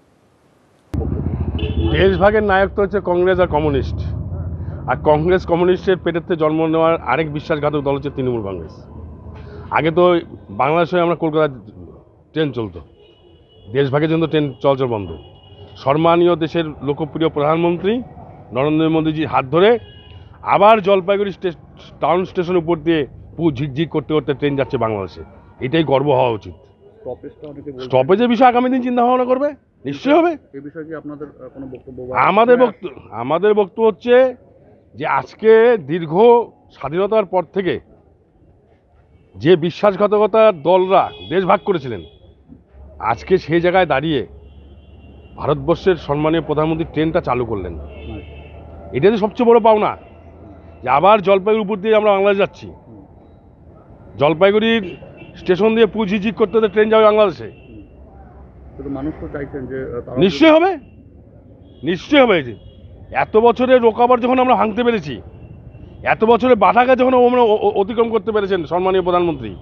দেশভাগের নায়ক তো হচ্ছে কংগ্রেস আর কমিউনিস্ট, আর কংগ্রেস কমিউনিস্টের পেটেতে জন্ম নেওয়ার আরেক বিশ্বাসঘাতক দল হচ্ছে তৃণমূল কংগ্রেস। আগে তো বাংলাদেশে আমরা কলকাতা ট্রেন চলতো, দেশভাগের জন্য ট্রেন চলাচল বন্ধ। সম্মানীয় দেশের লোকপ্রিয় প্রধানমন্ত্রী নরেন্দ্র মোদীজির হাত ধরে আবার জলপাইগুড়ি টাউন স্টেশন উপর দিয়ে পুরো ঝিকঝিক করতে করতে ট্রেন যাচ্ছে বাংলাদেশে। এটাই গর্ব হওয়া উচিত। স্টপেজের বিষয়ে আগামী দিন চিন্তা ভাবনা করবে, নিশ্চয়ই হবে। এই বিষয়ে কি আপনাদের কোনো বক্তব্য? আমাদের বক্তব্য আমাদের বক্তব্য হচ্ছে যে আজকে দীর্ঘ স্বাধীনতার পর থেকে যে বিশ্বাসঘাতকতার দলরা দেশ ভাগ করেছিলেন, আজকে সেই জায়গায় দাঁড়িয়ে ভারতবর্ষের সম্মানীয় প্রধানমন্ত্রী ট্রেনটা চালু করলেন। এটাই তো সবচেয়ে বড় পাওনা, যে আবার জলপাইগুড়ির উপর দিয়ে আমরা বাংলাদেশ যাচ্ছি। জলপাইগুড়ির স্টেশন দিয়ে পুঝিঝিক করতে করতে ট্রেন যাবে বাংলাদেশে। মানুষ তো চাইছেন যে নিশ্চয়ই হবে, নিশ্চয়ই হবে। এত বছরের রোকাবার যখন আমরা ভাঙতে পেরেছি, এত বছরের বাধাকে যখন আমরা অতিক্রম করতে পেরেছেন সম্মানীয় প্রধানমন্ত্রী,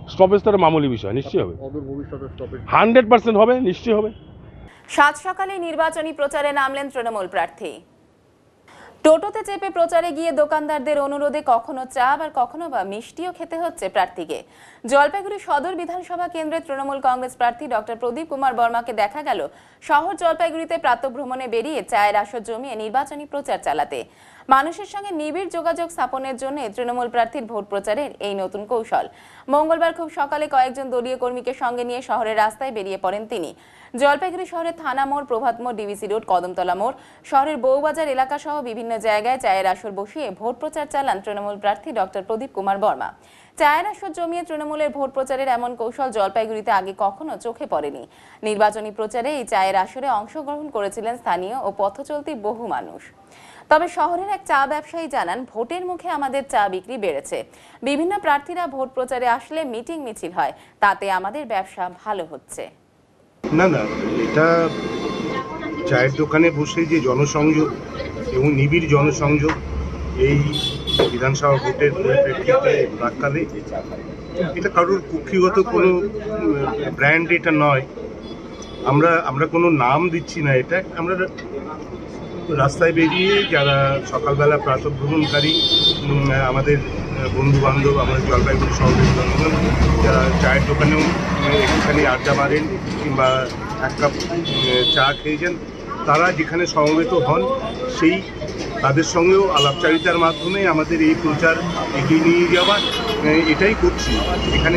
স্টপেজ তো একটা মামুলি বিষয়, নিশ্চয়ই হবে, অদূর ভবিষ্যতে স্টপেজ হান্ড্রেড পার্সেন্ট হবে, নিশ্চয়ই হবে। সাত সকালে নির্বাচনী প্রচারে নামলেন তৃণমূল প্রার্থী। টোটোতে চেপে প্রচারে গিয়ে দোকানদারদের অনুরোধে কখনো চা আর কখনো বা মিষ্টিও খেতে হচ্ছে প্রার্থীকে। জলপাইগুড়ি সদর বিধানসভা কেন্দ্রে তৃণমূল কংগ্রেস প্রার্থী ডক্টর প্রদীপ কুমার বর্মাকে দেখা গেল শহর জলপাইগুড়িতে প্রাতঃভ্রমণে বেরিয়ে চায়ের আসর জমিয়ে নির্বাচনী প্রচার চালাতে। মানুষের সঙ্গে নিবিড় যোগাযোগ স্থাপনের জন্য তৃণমূল প্রার্থীর ভোট প্রচারের এই নতুন কৌশল। মঙ্গলবার খুব সকালে কয়েকজন দলীয় কর্মীকে সঙ্গে নিয়ে শহরের রাস্তায় বেরিয়ে পড়েন তিনি। জলপাইগুড়ি শহরের থানা মোড়, প্রভাত মোড়, ডিভিসি রোড, কদমতলা মোড়, শহরের বউবাজার এলাকা সহ বিভিন্ন জায়গায় চায়ের আসর বসিয়ে ভোট প্রচার চালান তৃণমূল প্রার্থী ডক্টর প্রদীপ কুমার বর্মা। চায়ের আসর জমিয়ে তৃণমূলের ভোট প্রচারের এমন কৌশল জলপাইগুড়িতে আগে কখনো চোখে পড়েনি। নির্বাচনী প্রচারে এই চায়ের আসরে অংশগ্রহণ করেছিলেন স্থানীয় ও পথচলতি বহু মানুষ। তবে শহরের এক চা ব্যবসায়ী জানান, ভোটের মুখে আমাদের চা বিক্রি বেড়েছে। বিভিন্ন প্রার্থীরা ভোট প্রচারে আসলে মিটিং মিছিল হয়, তাতে আমাদের ব্যবসা ভালো হচ্ছে। না না এটা চায়ের দোকানে বসে যে জনসংযোগ এবং নিবিড় জনসংযোগ এই বিধানসভা ভোটের পরিপ্রেক্ষিতে প্রাককালে, এটা কারোর কুক্ষিগত কোনো ব্র্যান্ড এটা নয়। আমরা আমরা কোনো নাম দিচ্ছি না, এটা আমরা রাস্তায় বেরিয়ে যারা সকালবেলা প্রাতঃভ্রমণকারী আমাদের বন্ধু বান্ধব, আমাদের জলপাইগুড়ি শহরের জনগণ যারা চায়ের দোকানেও একটুখানি আড্ডা মারেন কিংবা এক কাপ চা খেয়েছেন, তারা যেখানে সমবেত হন সেই তাদের সঙ্গেও আলাপচারিতার মাধ্যমে আমাদের এই প্রচার এগিয়ে নিয়ে যাওয়া, এটাই করছি। এখানে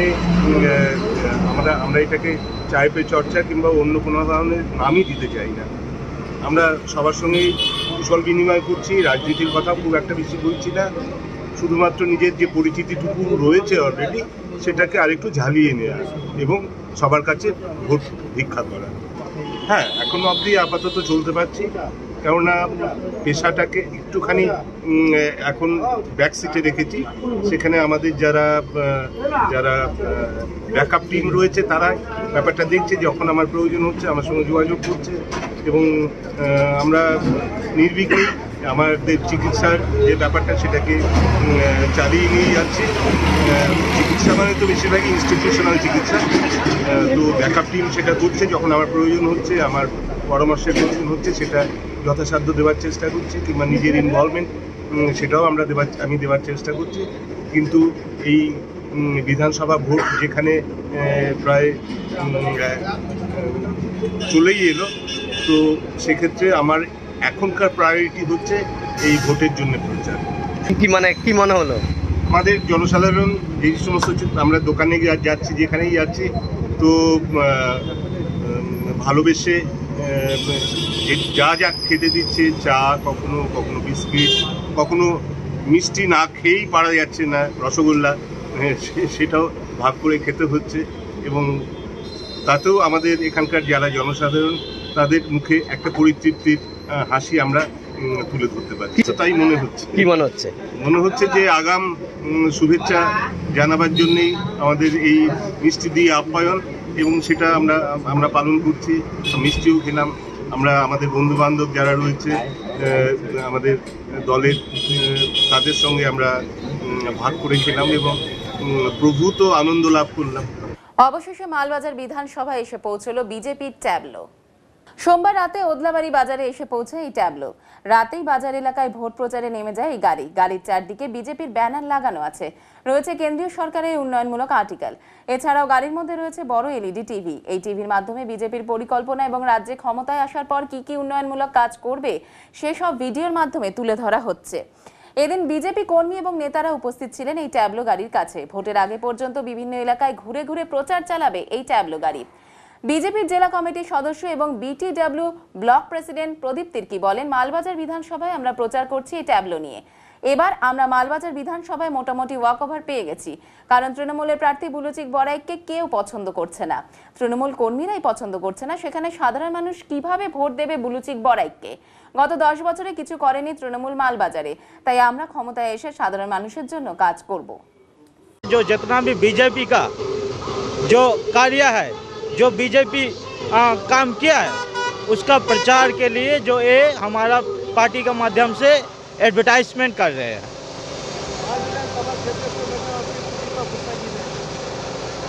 আমরা আমরা এটাকে চায় পে চর্চা কিংবা অন্য কোনো ধরনের নামই দিতে চাই না। আমরা সবার সঙ্গে কুশল বিনিময় করছি, রাজনীতির কথা খুব একটা বেশি বলছি না, শুধুমাত্র নিজের যে পরিচিতিটুকু রয়েছে অলরেডি সেটাকে আরেকটু ঝালিয়ে নেওয়া এবং সবার কাছে ভোট ভিক্ষা করা। হ্যাঁ, এখনো অবধি আপাতত চলতে পারছি, কেননা পেশাটাকে একটুখানি এখন ব্যাক সিটে রেখেছি। সেখানে আমাদের যারা যারা ব্যাকআপ টিম রয়েছে তারা ব্যাপারটা দেখছে, যখন আমার প্রয়োজন হচ্ছে আমার সঙ্গে যোগাযোগ করছে এবং আমরা নির্বিঘ্নেই আমাদের চিকিৎসার যে ব্যাপারটা সেটাকে চালিয়ে নিয়ে যাচ্ছি। চিকিৎসা মানে তো বেশিরভাগই ইনস্টিটিউশনাল চিকিৎসা, তো ব্যাকআপ টিম সেটা করছে, যখন আমার প্রয়োজন হচ্ছে, আমার পরামর্শের প্রয়োজন হচ্ছে, সেটা যথাসাধ্য দেওয়ার চেষ্টা করছি, কিংবা নিজের ইনভলভমেন্ট সেটাও আমরা দেওয়ার আমি দেওয়ার চেষ্টা করছি। কিন্তু এই বিধানসভা ভোট যেখানে প্রায় চলেই এলো, তো সেক্ষেত্রে আমার এখনকার প্রায়োরিটি হচ্ছে এই ভোটের জন্য প্রচার। কি মানে কি মনে হলো? আমাদের জনসাধারণ এই সমস্ত আমরা দোকানে যাচ্ছি, যেখানেই যাচ্ছি, তো ভালোবেসে যা যা খেতে দিচ্ছে, চা, কখনো কখনো বিস্কিট, কখনো মিষ্টি না খেয়েই পারা যাচ্ছে না, রসগোল্লা, সেটাও ভাগ করে খেতে হচ্ছে এবং তাতেও আমাদের এখানকার যারা জনসাধারণ তাদের মুখে একটা পরিতৃপ্তির হাসি আমরা তুলে ধরতে পারছি। তাই মনে হচ্ছে। কি মনে হচ্ছে? মনে হচ্ছে যে আগাম শুভেচ্ছা জানাবার জন্যেই আমাদের এই মিষ্টি দিয়ে আপ্যায়ন, এবং সেটা আমরা আমরা পালন করছি। মিষ্টিও খেলাম, আমরা আমাদের বন্ধু বান্ধব যারা রয়েছে আমাদের দলের, তাদের সঙ্গে আমরা ভাগ করে খেলাম এবং প্রভূত আনন্দ লাভ করলাম। অবশেষে মালবাজার বিধানসভায় এসে পৌঁছলো বিজেপির ট্যাবলো। সোমবার রাতে ওদলাবাড়ি বাজারে এসে পৌঁছে এই ট্যাবলো। রাতেই বাজার এলাকায় ভোট প্রচারে নেমে যায় এই গাড়ি। গাড়ির চারদিকে বিজেপির ব্যানার লাগানো আছে, রয়েছে কেন্দ্রীয় সরকারের উন্নয়নমূলক আর্টিকেল। এছাড়াও গাড়ির মধ্যে রয়েছে বড় এলইডি টিভি। এই টিভির মাধ্যমে বিজেপির পরিকল্পনা এবং রাজ্যে ক্ষমতায় আসার পর কি কি উন্নয়নমূলক কাজ করবে সেসব ভিডিওর মাধ্যমে তুলে ধরা হচ্ছে। এদিন বিজেপি কর্মী এবং নেতারা উপস্থিত ছিলেন এই ট্যাবলো গাড়ির কাছে। ভোটের আগে পর্যন্ত বিভিন্ন এলাকায় ঘুরে ঘুরে প্রচার চালাবে এই ট্যাবলো গাড়ি। বিজেপির জেলা কমিটির সদস্য এবং বিটিডব্লিউ ব্লক প্রেসিডেন্ট প্রদীপ তির্কি বলেন, মালবাজার বিধানসভায় আমরা প্রচার করছি এই ট্যাবলো নিয়ে। এবার আমরা মালবাজার বিধানসভায় মোটামুটি ওয়াক ওভার পেয়ে গেছি, কারণ তৃণমূলের প্রার্থী বুলুচিক বড়াইককে কেউ পছন্দ করছে না, তৃণমূল কর্মীরাই পছন্দ করছে না। সেখানে সাধারণ মানুষ কিভাবে ভোট দেবে বুলুচিক বড়াইককে? গত দশ বছরে কিছু করেনি তৃণমূল মালবাজারে, তাই আমরা ক্ষমতায় এসে সাধারণ মানুষের জন্য কাজ করব। जो जितना भी बीजेपी का जो कार्य है, जो बीजेपी काम किया है, उसका प्रचार के लिए जो ये हमारा पार्टी के माध्यम से एडवर्टाइजमेंट कर रहे हैं।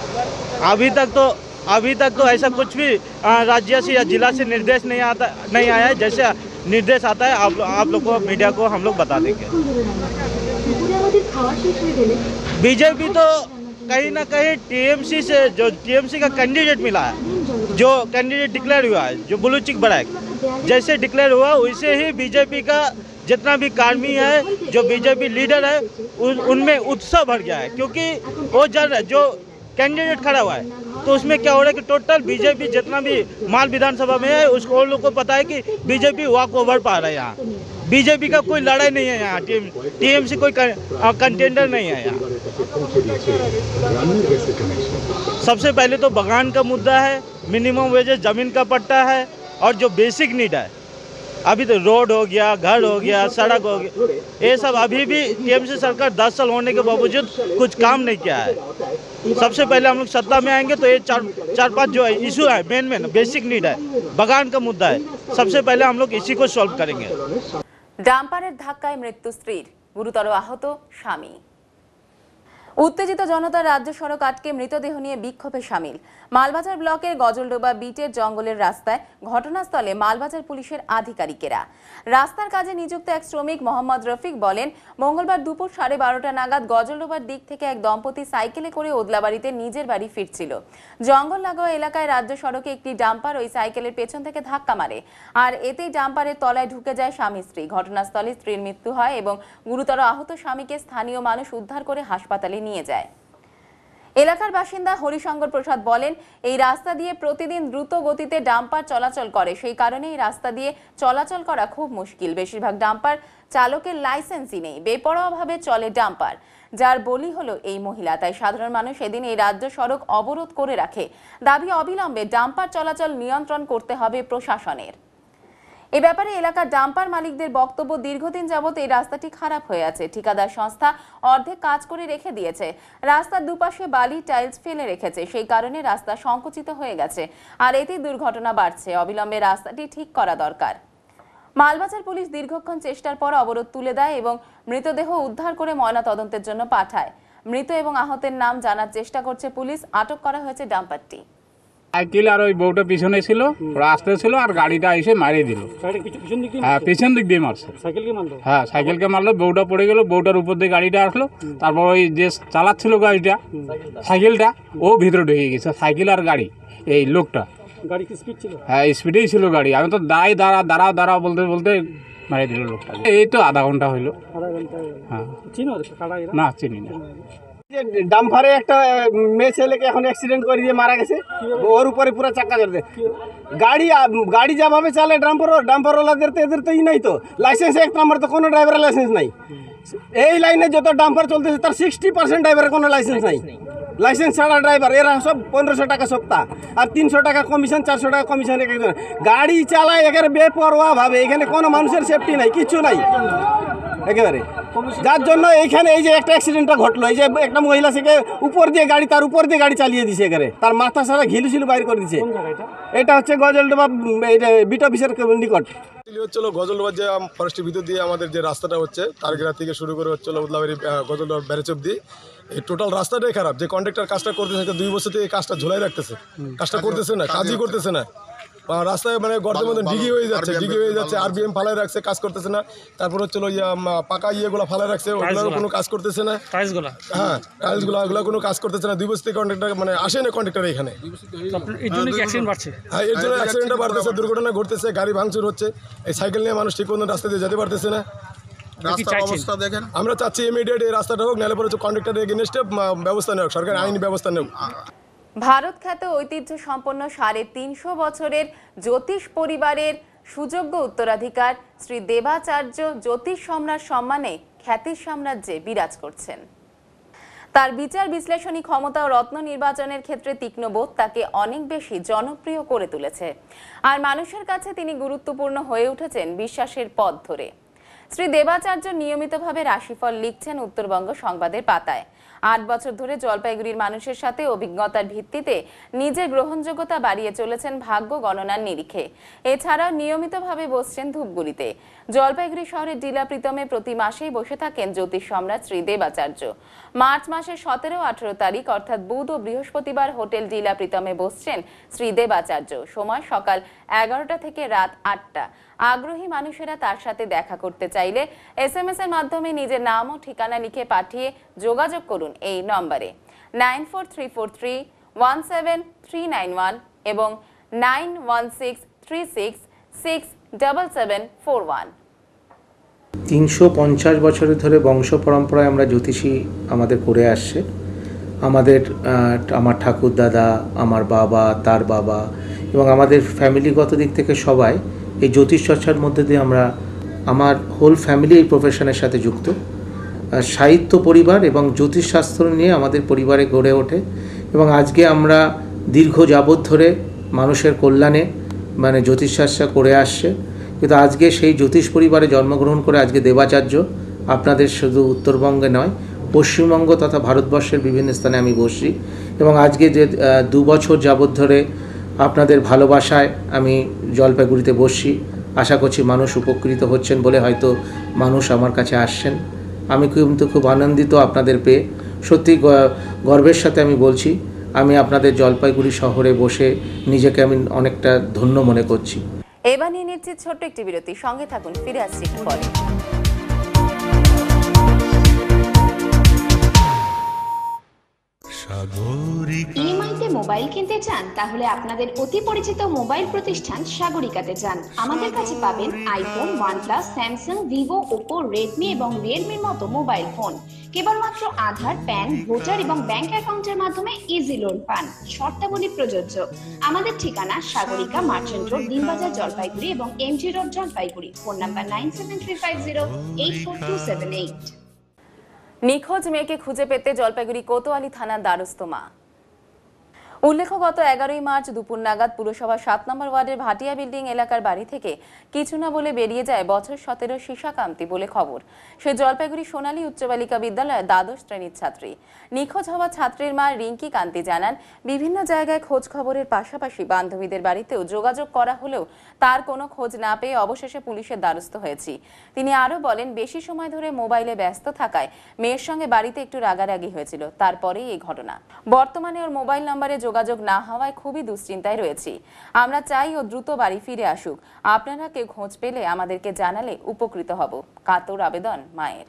अभी तक तो अभी तक तो ऐसा कुछ भी राज्य से या जिला से निर्देश नहीं आता नहीं आया है। जैसे निर्देश आता है आप आप लोग को मीडिया को हम लोग बता देंगे। बीजेपी तो कहीं ना कहीं टीएमसी से जो टीएमसी का कैंडिडेट मिला है, जो कैंडिडेट डिक्लेयर हुआ है, जो ब्लू चिक ब्लैक जैसे डिक्लेयर हुआ वैसे ही बीजेपी का जितना भी कर्मी है, जो बीजेपी लीडर है, उन, उनमें उत्साह भर गया है। क्योंकि वो जन जो कैंडिडेट खड़ा हुआ है तो उसमें क्या हो रहा है कि टोटल बीजेपी जितना भी माल विधानसभा में है उसको लोग को पता है कि बीजेपी वॉक ओवर पा रहा है। यहाँ बीजेपी का कोई लड़ाई नहीं है, यहाँ टीम टीएमसी कोई कंटेंडर नहीं है। यहाँ सबसे पहले तो बगान का मुद्दा है, मिनिमम वेजेस जमीन का पट्टा है और जो बेसिक नीड है अभी तो रोड हो गया, घर हो गया, सड़क हो गया, ये सब अभी भी टीएमसी सरकार दस साल होने के बावजूद कुछ काम नहीं किया है। सबसे पहले हम लोग सत्ता में आएंगे तो ये चार चार पांच जो इशू है मेन मेन बेसिक नीड है, बगान का मुद्दा है, सबसे पहले हम लोग इसी को सॉल्व करेंगे। ডাম্পারের ধাক্কায় মৃত্যু স্ত্রীর, গুরুতর আহত স্বামী। উত্তেজিত জনতা রাজ্য সড়ক আটকে মৃতদেহ নিয়ে বিক্ষোভে সামিল। মালবাজার ব্লকের গজলডোবা বিটের জঙ্গলের রাস্তায় ঘটনাস্থলে মালবাজার পুলিশের আধিকারিকেরা। রাস্তার কাজে নিযুক্ত এক শ্রমিক মোহাম্মদ রফিক বলেন, মঙ্গলবার দুপুর সাড়ে বারোটা নাগাদ গজলডোবার দিক থেকে এক দম্পতি সাইকেলে করে ওদলাবাড়িতে নিজের বাড়ি ফিরছিল। জঙ্গল লাগোয়া এলাকায় রাজ্য সড়কে একটি ডাম্পার ওই সাইকেলের পেছন থেকে ধাক্কা মারে, আর এতেই ডাম্পারের তলায় ঢুকে যায় স্বামী স্ত্রী। ঘটনাস্থলে স্ত্রীর মৃত্যু হয় এবং গুরুতর আহত স্বামীকে স্থানীয় মানুষ উদ্ধার করে হাসপাতালে নিয়ে যায়। এলাকার বাসিন্দা হরিশঙ্কর প্রসাদ বলেন, এই রাস্তা দিয়ে প্রতিদিন দ্রুত গতিতে ডাম্পার চলাচল করে, সেই কারণে এই রাস্তা দিয়ে চলাচল করা খুব মুশকিল। বেশিরভাগ ডাম্পার চালকের লাইসেন্সই নেই, বেপরোয়াভাবে চলে ডাম্পার, যার বলি হলো এই মহিলা। তাই সাধারণ মানুষ এদিন এই রাজ্য সড়ক অবরোধ করে রাখে। দাবি অবিলম্বে ডাম্পার চলাচল নিয়ন্ত্রণ করতে হবে প্রশাসনের। এ ব্যাপারে এলাকার ডাম্পার মালিকদের বক্তব্য, দীর্ঘদিন যাবত এই রাস্তাটি খারাপ হয়ে আছে। ঠিকাদার সংস্থা অর্ধেক কাজ করে রেখে দিয়েছে, রাস্তার দুপাশে বালি টাইলস ফেলে রেখেছে, সেই কারণে রাস্তা সংকুচিত হয়ে গেছে, আর এতেই দুর্ঘটনা বাড়ছে। অবিলম্বে রাস্তাটি ঠিক করা দরকার। মালবাজার পুলিশ দীর্ঘক্ষণ চেষ্টার পর অবরোধ তুলে দেয় এবং মৃতদেহ উদ্ধার করে ময়নাতদন্তের জন্য পাঠায়। মৃত এবং আহতের নাম জানার চেষ্টা করছে পুলিশ। আটক করা হয়েছে ডাম্পারটি। সাইকেল আর ওই বউটা পিছনে ছিল, রাস্তা ছিল, আর গাড়িটা এসে মারিয়ে দিল। হ্যাঁ, পিছন দিক দিয়ে মারছে। হ্যাঁ, সাইকেলকে মারলো, বউটা পড়ে গেল, বউটার উপর দিয়ে গাড়িটা আসলো, তারপর ওই যে চালাচ্ছিল গাড়িটা সাইকেলটা ও ভিতরে ঢুকে গেছে, সাইকেল আর গাড়ি, এই লোকটা। হ্যাঁ, স্পিডেই ছিল গাড়ি। আমি তো দাঁড়াই দাঁড়া দাঁড়াও দাঁড়াও বলতে বলতে মারিয়ে দিল লোকটা। এই তো আধা ঘন্টা হইলো। হ্যাঁ, না চিনি না। ডাম্পারে একটা মেয়ে ছেলেকে এখন অ্যাক্সিডেন্ট করে দিয়ে মারা গেছে, ওর উপরে পুরো চাক্কা ধরতে। গাড়ি গাড়ি যেভাবে চালে ডাম্পার ডাম্পারওয়ালাদের তো এদের তো ই নাই, তো লাইসেন্স এক নাম্বার, তো কোনো ড্রাইভারের লাইসেন্স নাই। এই লাইনে যত ডাম্পার চলতেছে তার সিক্সটি পার্সেন্ট ড্রাইভারের কোনো লাইসেন্স নাই। লাইসেন্স ছাড়া ড্রাইভার, এরা সব পনেরোশো টাকা সপ্তাহ, আর তিনশো টাকা কমিশন, চারশো টাকা কমিশন। গাড়ি চালায় একেবারে বেপরোয়া ভাবে, এখানে কোনো মানুষের সেফটি নাই, কিছু নাই একেবারে। যার জন্য এইখানে এই যে একটা অ্যাক্সিডেন্টটা ঘটলো, এই যে একটা মহিলা থেকে উপর দিয়ে গাড়ি, তার উপর দিয়ে গাড়ি চালিয়ে দিছে, এখানে তার মাথা সারা ঘিলু ছিলু বাইর করে দিচ্ছে। এটা হচ্ছে গজলডোবা বিট অফিসের নিকট। হচ্ছিল গজলডোবার যে ফরেস্টের ভিতর দিয়ে আমাদের যে রাস্তাটা হচ্ছে, তারগেরা থেকে শুরু করে হচ্ছিল উদলাবাড়ি গজলডোবার ব্যারেজ অব্দি, এই টোটাল রাস্তাটাই খারাপ। যে কন্ট্রাক্টর কাজটা করতেছে দুই বছর থেকে কাজটা ঝোলাই রাখতেছে, কাজটা করতেছে না, কাজই করতেছে না। রাস্তায় মানে গর্তের মধ্যে ডিগি হয়ে যাচ্ছে, ডিগি হয়ে যাচ্ছে, আরবিএম ফালাই রাখছে, কাজ করতেছে না। তারপর হচ্ছিল পাকা ইয়েগুলো ফালাই রাখছে, ওগুলো কোনো কাজ করতেছে না। টাইলসগুলো, হ্যাঁ টাইলসগুলো ওগুলো কোনো কাজ করতেছে না। দুই বছর থেকে কন্ট্রাক্টর মানে আসে না কন্ট্রাক্টর এখানে। হ্যাঁ, এর জন্য অ্যাক্সিডেন্টটা বাড়তেছে, দুর্ঘটনা ঘটতেছে, গাড়ি ভাঙচুর হচ্ছে। এই সাইকেল নিয়ে মানুষ ঠিক মতো রাস্তা দিয়ে যেতে পারতেছে না। রাস্তার অবস্থা দেখেন, আমরা চাচ্ছি ইমিডিয়েট এই রাস্তাটা হোক, নাহলে পরে হচ্ছে কন্ট্রাক্টরের এগেইনস্টে ব্যবস্থা নেওয়া, সরকার আইনি ব্যবস্থা নেওয়া। ভারত খ্যাত ঐতিহ্য সম্পন্ন সাড়ে তিনশো বছরের জ্যোতিষ পরিবারের সুযোগ্য উত্তরাধিকার শ্রী দেবাচার্য জ্যোতিষ সম্রাট সম্মানে খ্যাতির সাম্রাজ্যে বিরাজ করছেন। তার বিচার বিশ্লেষণী ক্ষমতা ও রত্ন নির্বাচনের ক্ষেত্রে তীক্ষ্ণ বোধ তাকে অনেক বেশি জনপ্রিয় করে তুলেছে, আর মানুষের কাছে তিনি গুরুত্বপূর্ণ হয়ে উঠেছেন বিশ্বাসের পথ ধরে। শ্রী দেবাচার্য নিয়মিতভাবে রাশিফল লিখছেন উত্তরবঙ্গ সংবাদের পাতায়, আট বছর ধরে জলপাইগুড়ির মানুষের সাথে অভিজ্ঞতার ভিত্তিতে নিজের গ্রহণযোগ্যতা বাড়িয়ে চলেছেন ভাগ্য গণনার নিরিখে। এছাড়াও নিয়মিতভাবে বসছেন ধূপগুড়িতে। জলপাইগুড়ি শহরের ডিলা প্রীতমে প্রতি মাসেই বসে থাকেন জ্যোতিষ সম্রাট শ্রী দেবাচার্য। মার্চ মাসের সতেরো আঠেরো তারিখ অর্থাৎ বুধ ও বৃহস্পতিবার হোটেল ডিলা প্রীতমে বসছেন শ্রী দেবাচার্য। সময় সকাল এগারোটা থেকে রাত আটটা। আগ্রহী মানুষেরা তার সাথে দেখা করতে চাইলে এস এম এস এর মাধ্যমে নিজের নাম ও ঠিকানা লিখে পাঠিয়ে যোগাযোগ করুন এই নম্বরে nine four three four three one seven three nine one এবং nine one six three six six double seven four one. তিনশো পঞ্চাশ বছরের ধরে বংশ পরম্পরায় আমরা জ্যোতিষী আমাদের করে আসছে। আমাদের আমার ঠাকুর দাদা, আমার বাবা, তার বাবা এবং আমাদের ফ্যামিলিগত দিক থেকে সবাই এই জ্যোতিষ চর্চার মধ্যে দিয়ে আমরা, আমার হোল ফ্যামিলি এই প্রফেশনের সাথে যুক্ত। সাহিত্য পরিবার এবং জ্যোতিষশাস্ত্র নিয়ে আমাদের পরিবারে গড়ে ওঠে এবং আজকে আমরা দীর্ঘ যাবৎ ধরে মানুষের কল্যাণে মানে জ্যোতিষশাস্ত্র করে আসছে। কিন্তু আজকে সেই জ্যোতিষ পরিবারে জন্মগ্রহণ করে আজকে দেবাচার্য আপনাদের শুধু উত্তরবঙ্গে নয়, পশ্চিমবঙ্গ তথা ভারতবর্ষের বিভিন্ন স্থানে আমি বসছি এবং আজকে যে দু বছর যাবৎ ধরে আপনাদের ভালোবাসায় আমি জলপাইগুড়িতে বসছি। আশা করছি মানুষ উপকৃত হচ্ছেন বলে হয়তো মানুষ আমার কাছে আসছেন। আমি কিন্তু খুব আনন্দিত আপনাদের পেয়ে। সত্যি গর্বের সাথে আমি বলছি, আমি আপনাদের জলপাইগুড়ি শহরে বসে নিজেকে আমি অনেকটা ধন্য মনে করছি। এবার নিয়ে নিচ্ছি ছোট্ট একটি বিরতি, সঙ্গে থাকুন, ফিরে আসছি পরে। ইএমআইতে মোবাইল কিনতে চান? তাহলে আপনাদের অতি পরিচিত মোবাইল প্রতিষ্ঠান সাগরিকাতে যান। আমাদের কাছে পাবেন iPhone, OnePlus, Samsung, Vivo, Oppo, Redmi এবং রিয়েলমির মতো মোবাইল ফোন। কেবলমাত্র আধার, প্যান, ভোটার এবং ব্যাংক অ্যাকাউন্টের মাধ্যমে ইজি লোন পান। শর্তাবলী প্রযোজ্য। আমাদের ঠিকানা সাগরিকা, মার্চেন্ট রোড, দিনবাজার, জলপাইগুড়ি এবং MG road, Jalpaiguri. Phone number nine seven three five zero eight four two seven eight. নিখোঁজ মেয়েকে খুঁজে পেতে জলপাইগুড়ি কোতোয়ালি থানার দ্বারস্থ মা। উল্লেখ্য, গত এগারোই মার্চ দুপুর নাগাদ পুরসভা সাত নম্বর ওয়ার্ডের ভাটিয়া বিল্ডিং এলাকার বাড়ি থেকে কিছু না বলে বেরিয়ে যায় বছর সতেরো শীষাকান্তি বলে খবর। সে জলপাইগুড়ি সোনালী উচ্চ বালিকা বিদ্যালয়ের দ্বাদশ শ্রেণীর ছাত্রী। নিখোঁজ হওয়া ছাত্রীর মা রিঙ্কি কান্তি জানান, বিভিন্ন জায়গায় খোঁজ খবরের পাশাপাশি বান্ধবীদের বাড়িতেও যোগাযোগ করা হলেও তার কোনো খোঁজ না পেয়ে অবশেষে পুলিশের দ্বারস্থ হয়েছি। তিনি আরও বলেন, বেশি সময় ধরে মোবাইলে ব্যস্ত থাকায় মেয়ের সঙ্গে বাড়িতে একটু রাগারাগি হয়েছিল, তারপরেই এই ঘটনা। বর্তমানে ওর মোবাইল নম্বরে যোগাযোগ না হওয়ায় খুবই দুশ্চিন্তায় রয়েছি। আমরা চাই ও দ্রুত বাড়ি ফিরে আসুক। আপনারা কেউ খোঁজ পেলে আমাদেরকে জানালে উপকৃত হব। কাতর আবেদন মায়ের।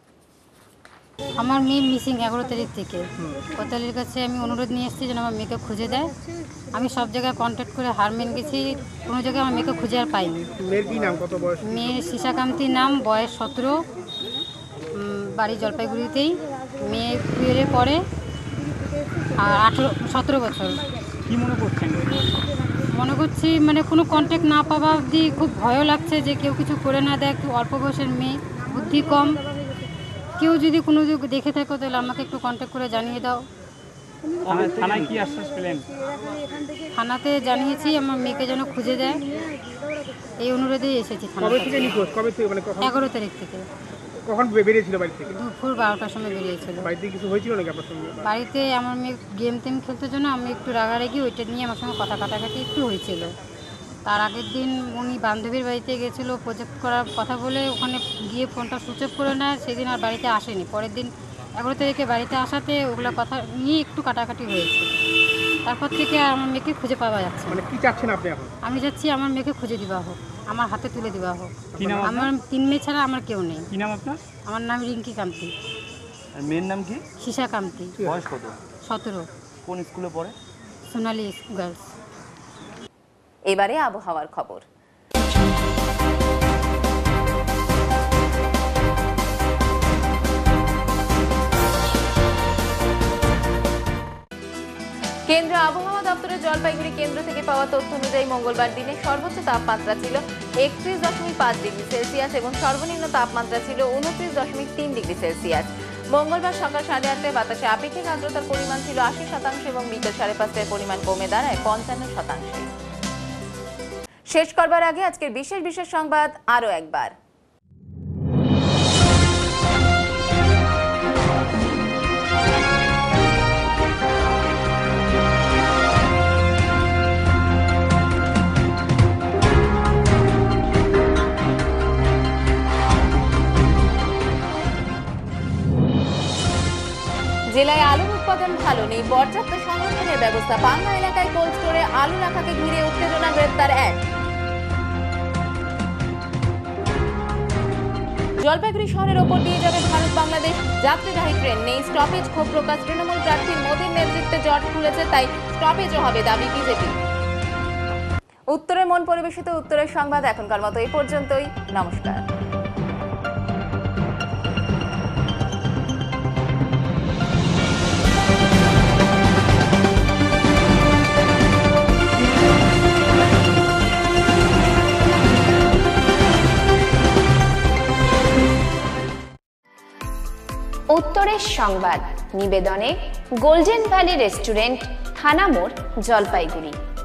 আমার মেয়ে মিসিং এগারো তারিখ থেকে। কোতোয়ালির কাছে আমি অনুরোধ নিয়ে এসেছি যেন আমার মেয়েকে খুঁজে দেয়। আমি সব জায়গায় কন্ট্যাক্ট করে হার মেন গেছি, কোনো জায়গায় আমার মেয়েকে খুঁজে আর পাইনি। মেয়ের কি নাম, কত বয়স? মেয়ের শীষাকান্তির নাম, বয়স সতেরো, বাড়ি জলপাইগুড়িতেই। মেয়ে টুয়েলভে পড়ে আর আঠেরো সতেরো বছর। কি মনে করছেন? মনে করছি মানে কোনো কন্ট্যাক্ট না পাওয়া অবধি খুব ভয়ও লাগছে যে কেউ কিছু করে না দেয়। একটু অল্প বয়সের মেয়ে, বুদ্ধি কম। কেউ যদি কোনো দেখে থাকো তাহলে আমাকে একটু কন্ট্যাক্ট করে জানিয়ে দাও। থানায় কি আশ্বাস পেলেন? থানাতে জানিয়েছি আমার মেয়েকে যেন খুঁজে দেয়, এই অনুরোধেই এসেছি। কবে থেকে নিখোঁজ? কবে থেকে মানে কখন? এগারো তারিখ থেকে। কখন বেরিয়েছিল বাড়ি থেকে? দুপুর বারোটার সময় বেরিয়েছিল। বাড়িতে কিছু হয়েছিল নাকি আপনার সঙ্গে? বাড়িতে আমার মেয়ে গেম টেম খেলতে জন্য আমি একটু রাগারাগি, ওইটা নিয়ে আমার সঙ্গে কথা কাটাকাটি একটু হয়েছিল। তার আগের দিন উনি বান্ধবীর বাড়িতে গেছিলো প্রজেক্ট করার কথা বলে, ওখানে গিয়ে ফোনটা সুইচ অফ করে নেয়। সেদিন আর বাড়িতে আসেনি। পরের দিন এগারো তারিখে বাড়িতে আসাতে ওগুলো কথা নিয়ে একটু কাটাকাটি হয়েছে। তারপর থেকে আমার মেয়েকে খুঁজে পাওয়া যাচ্ছে। মানে কি চাচ্ছেন আপনি এখন? আমি চাচ্ছি আমার মেয়েকে খুঁজে দেওয়া হোক, আমার হাতে তুলে দেওয়া হোক। আমার তিন মেয়ে ছাড়া আমার কেউ নেই। কি নাম আপনার? আমার নাম রিঙ্কি কান্তি। আর মেয়ের নাম কি? শীষা কান্তি। বয়স কত? সতেরো। কোন স্কুলে পড়ে? সোনালী গার্লস। এবারে আবহাওয়ার খবর। কেন্দ্র আবহাওয়া দপ্তরের জলপাইগুড়ি কেন্দ্র থেকে পাওয়া তথ্য অনুযায়ী মঙ্গলবার দিনে সর্বোচ্চ তাপমাত্রা ছিল একত্রিশ দশমিক পাঁচ ডিগ্রি সেলসিয়াস এবং সর্বনিম্ন তাপমাত্রা ছিল উনত্রিশ দশমিক তিন ডিগ্রি সেলসিয়াস। মঙ্গলবার সকাল সাড়ে আটটায় বাতাসে আপেক্ষিক আর্দ্রতার পরিমাণ ছিল আশি শতাংশ এবং বিকেল সাড়ে পাঁচটায় পরিমাণ কমে দাঁড়ায় পঞ্চান্ন শতাংশে। শেষ করবার আগে আজকের বিশেষ বিশেষ সংবাদ আরও একবার। জেলায় আলুর উৎপাদন ভালো নেই, পর্যাপ্ত সংরক্ষণের ব্যবস্থা। পাঙ্গা এলাকায় কোল্ড স্টোরে আলু রাখাকে ঘিরে উত্তেজনা, গ্রেপ্তার এক। জলপাইগুড়ি শহরের ওপর দিয়ে যাবে ভারত বাংলাদেশ যাত্রীবাহী ট্রেন, নেই স্টপেজ। ক্ষোভ প্রকাশ তৃণমূল প্রার্থীর, মোদীর নেতৃত্বে জট খুলেছে, তাই স্টপেজও হবে দাবি বিজেপি। উত্তরের মন পরিবেশিত উত্তরের সংবাদ এখনকার মতো এই পর্যন্তই। নমস্কার। উত্তরের সংবাদ নিবেদনে গোল্ডেন ভ্যালি রেস্টুরেন্ট, থানা মোড়, জলপাইগুড়ি।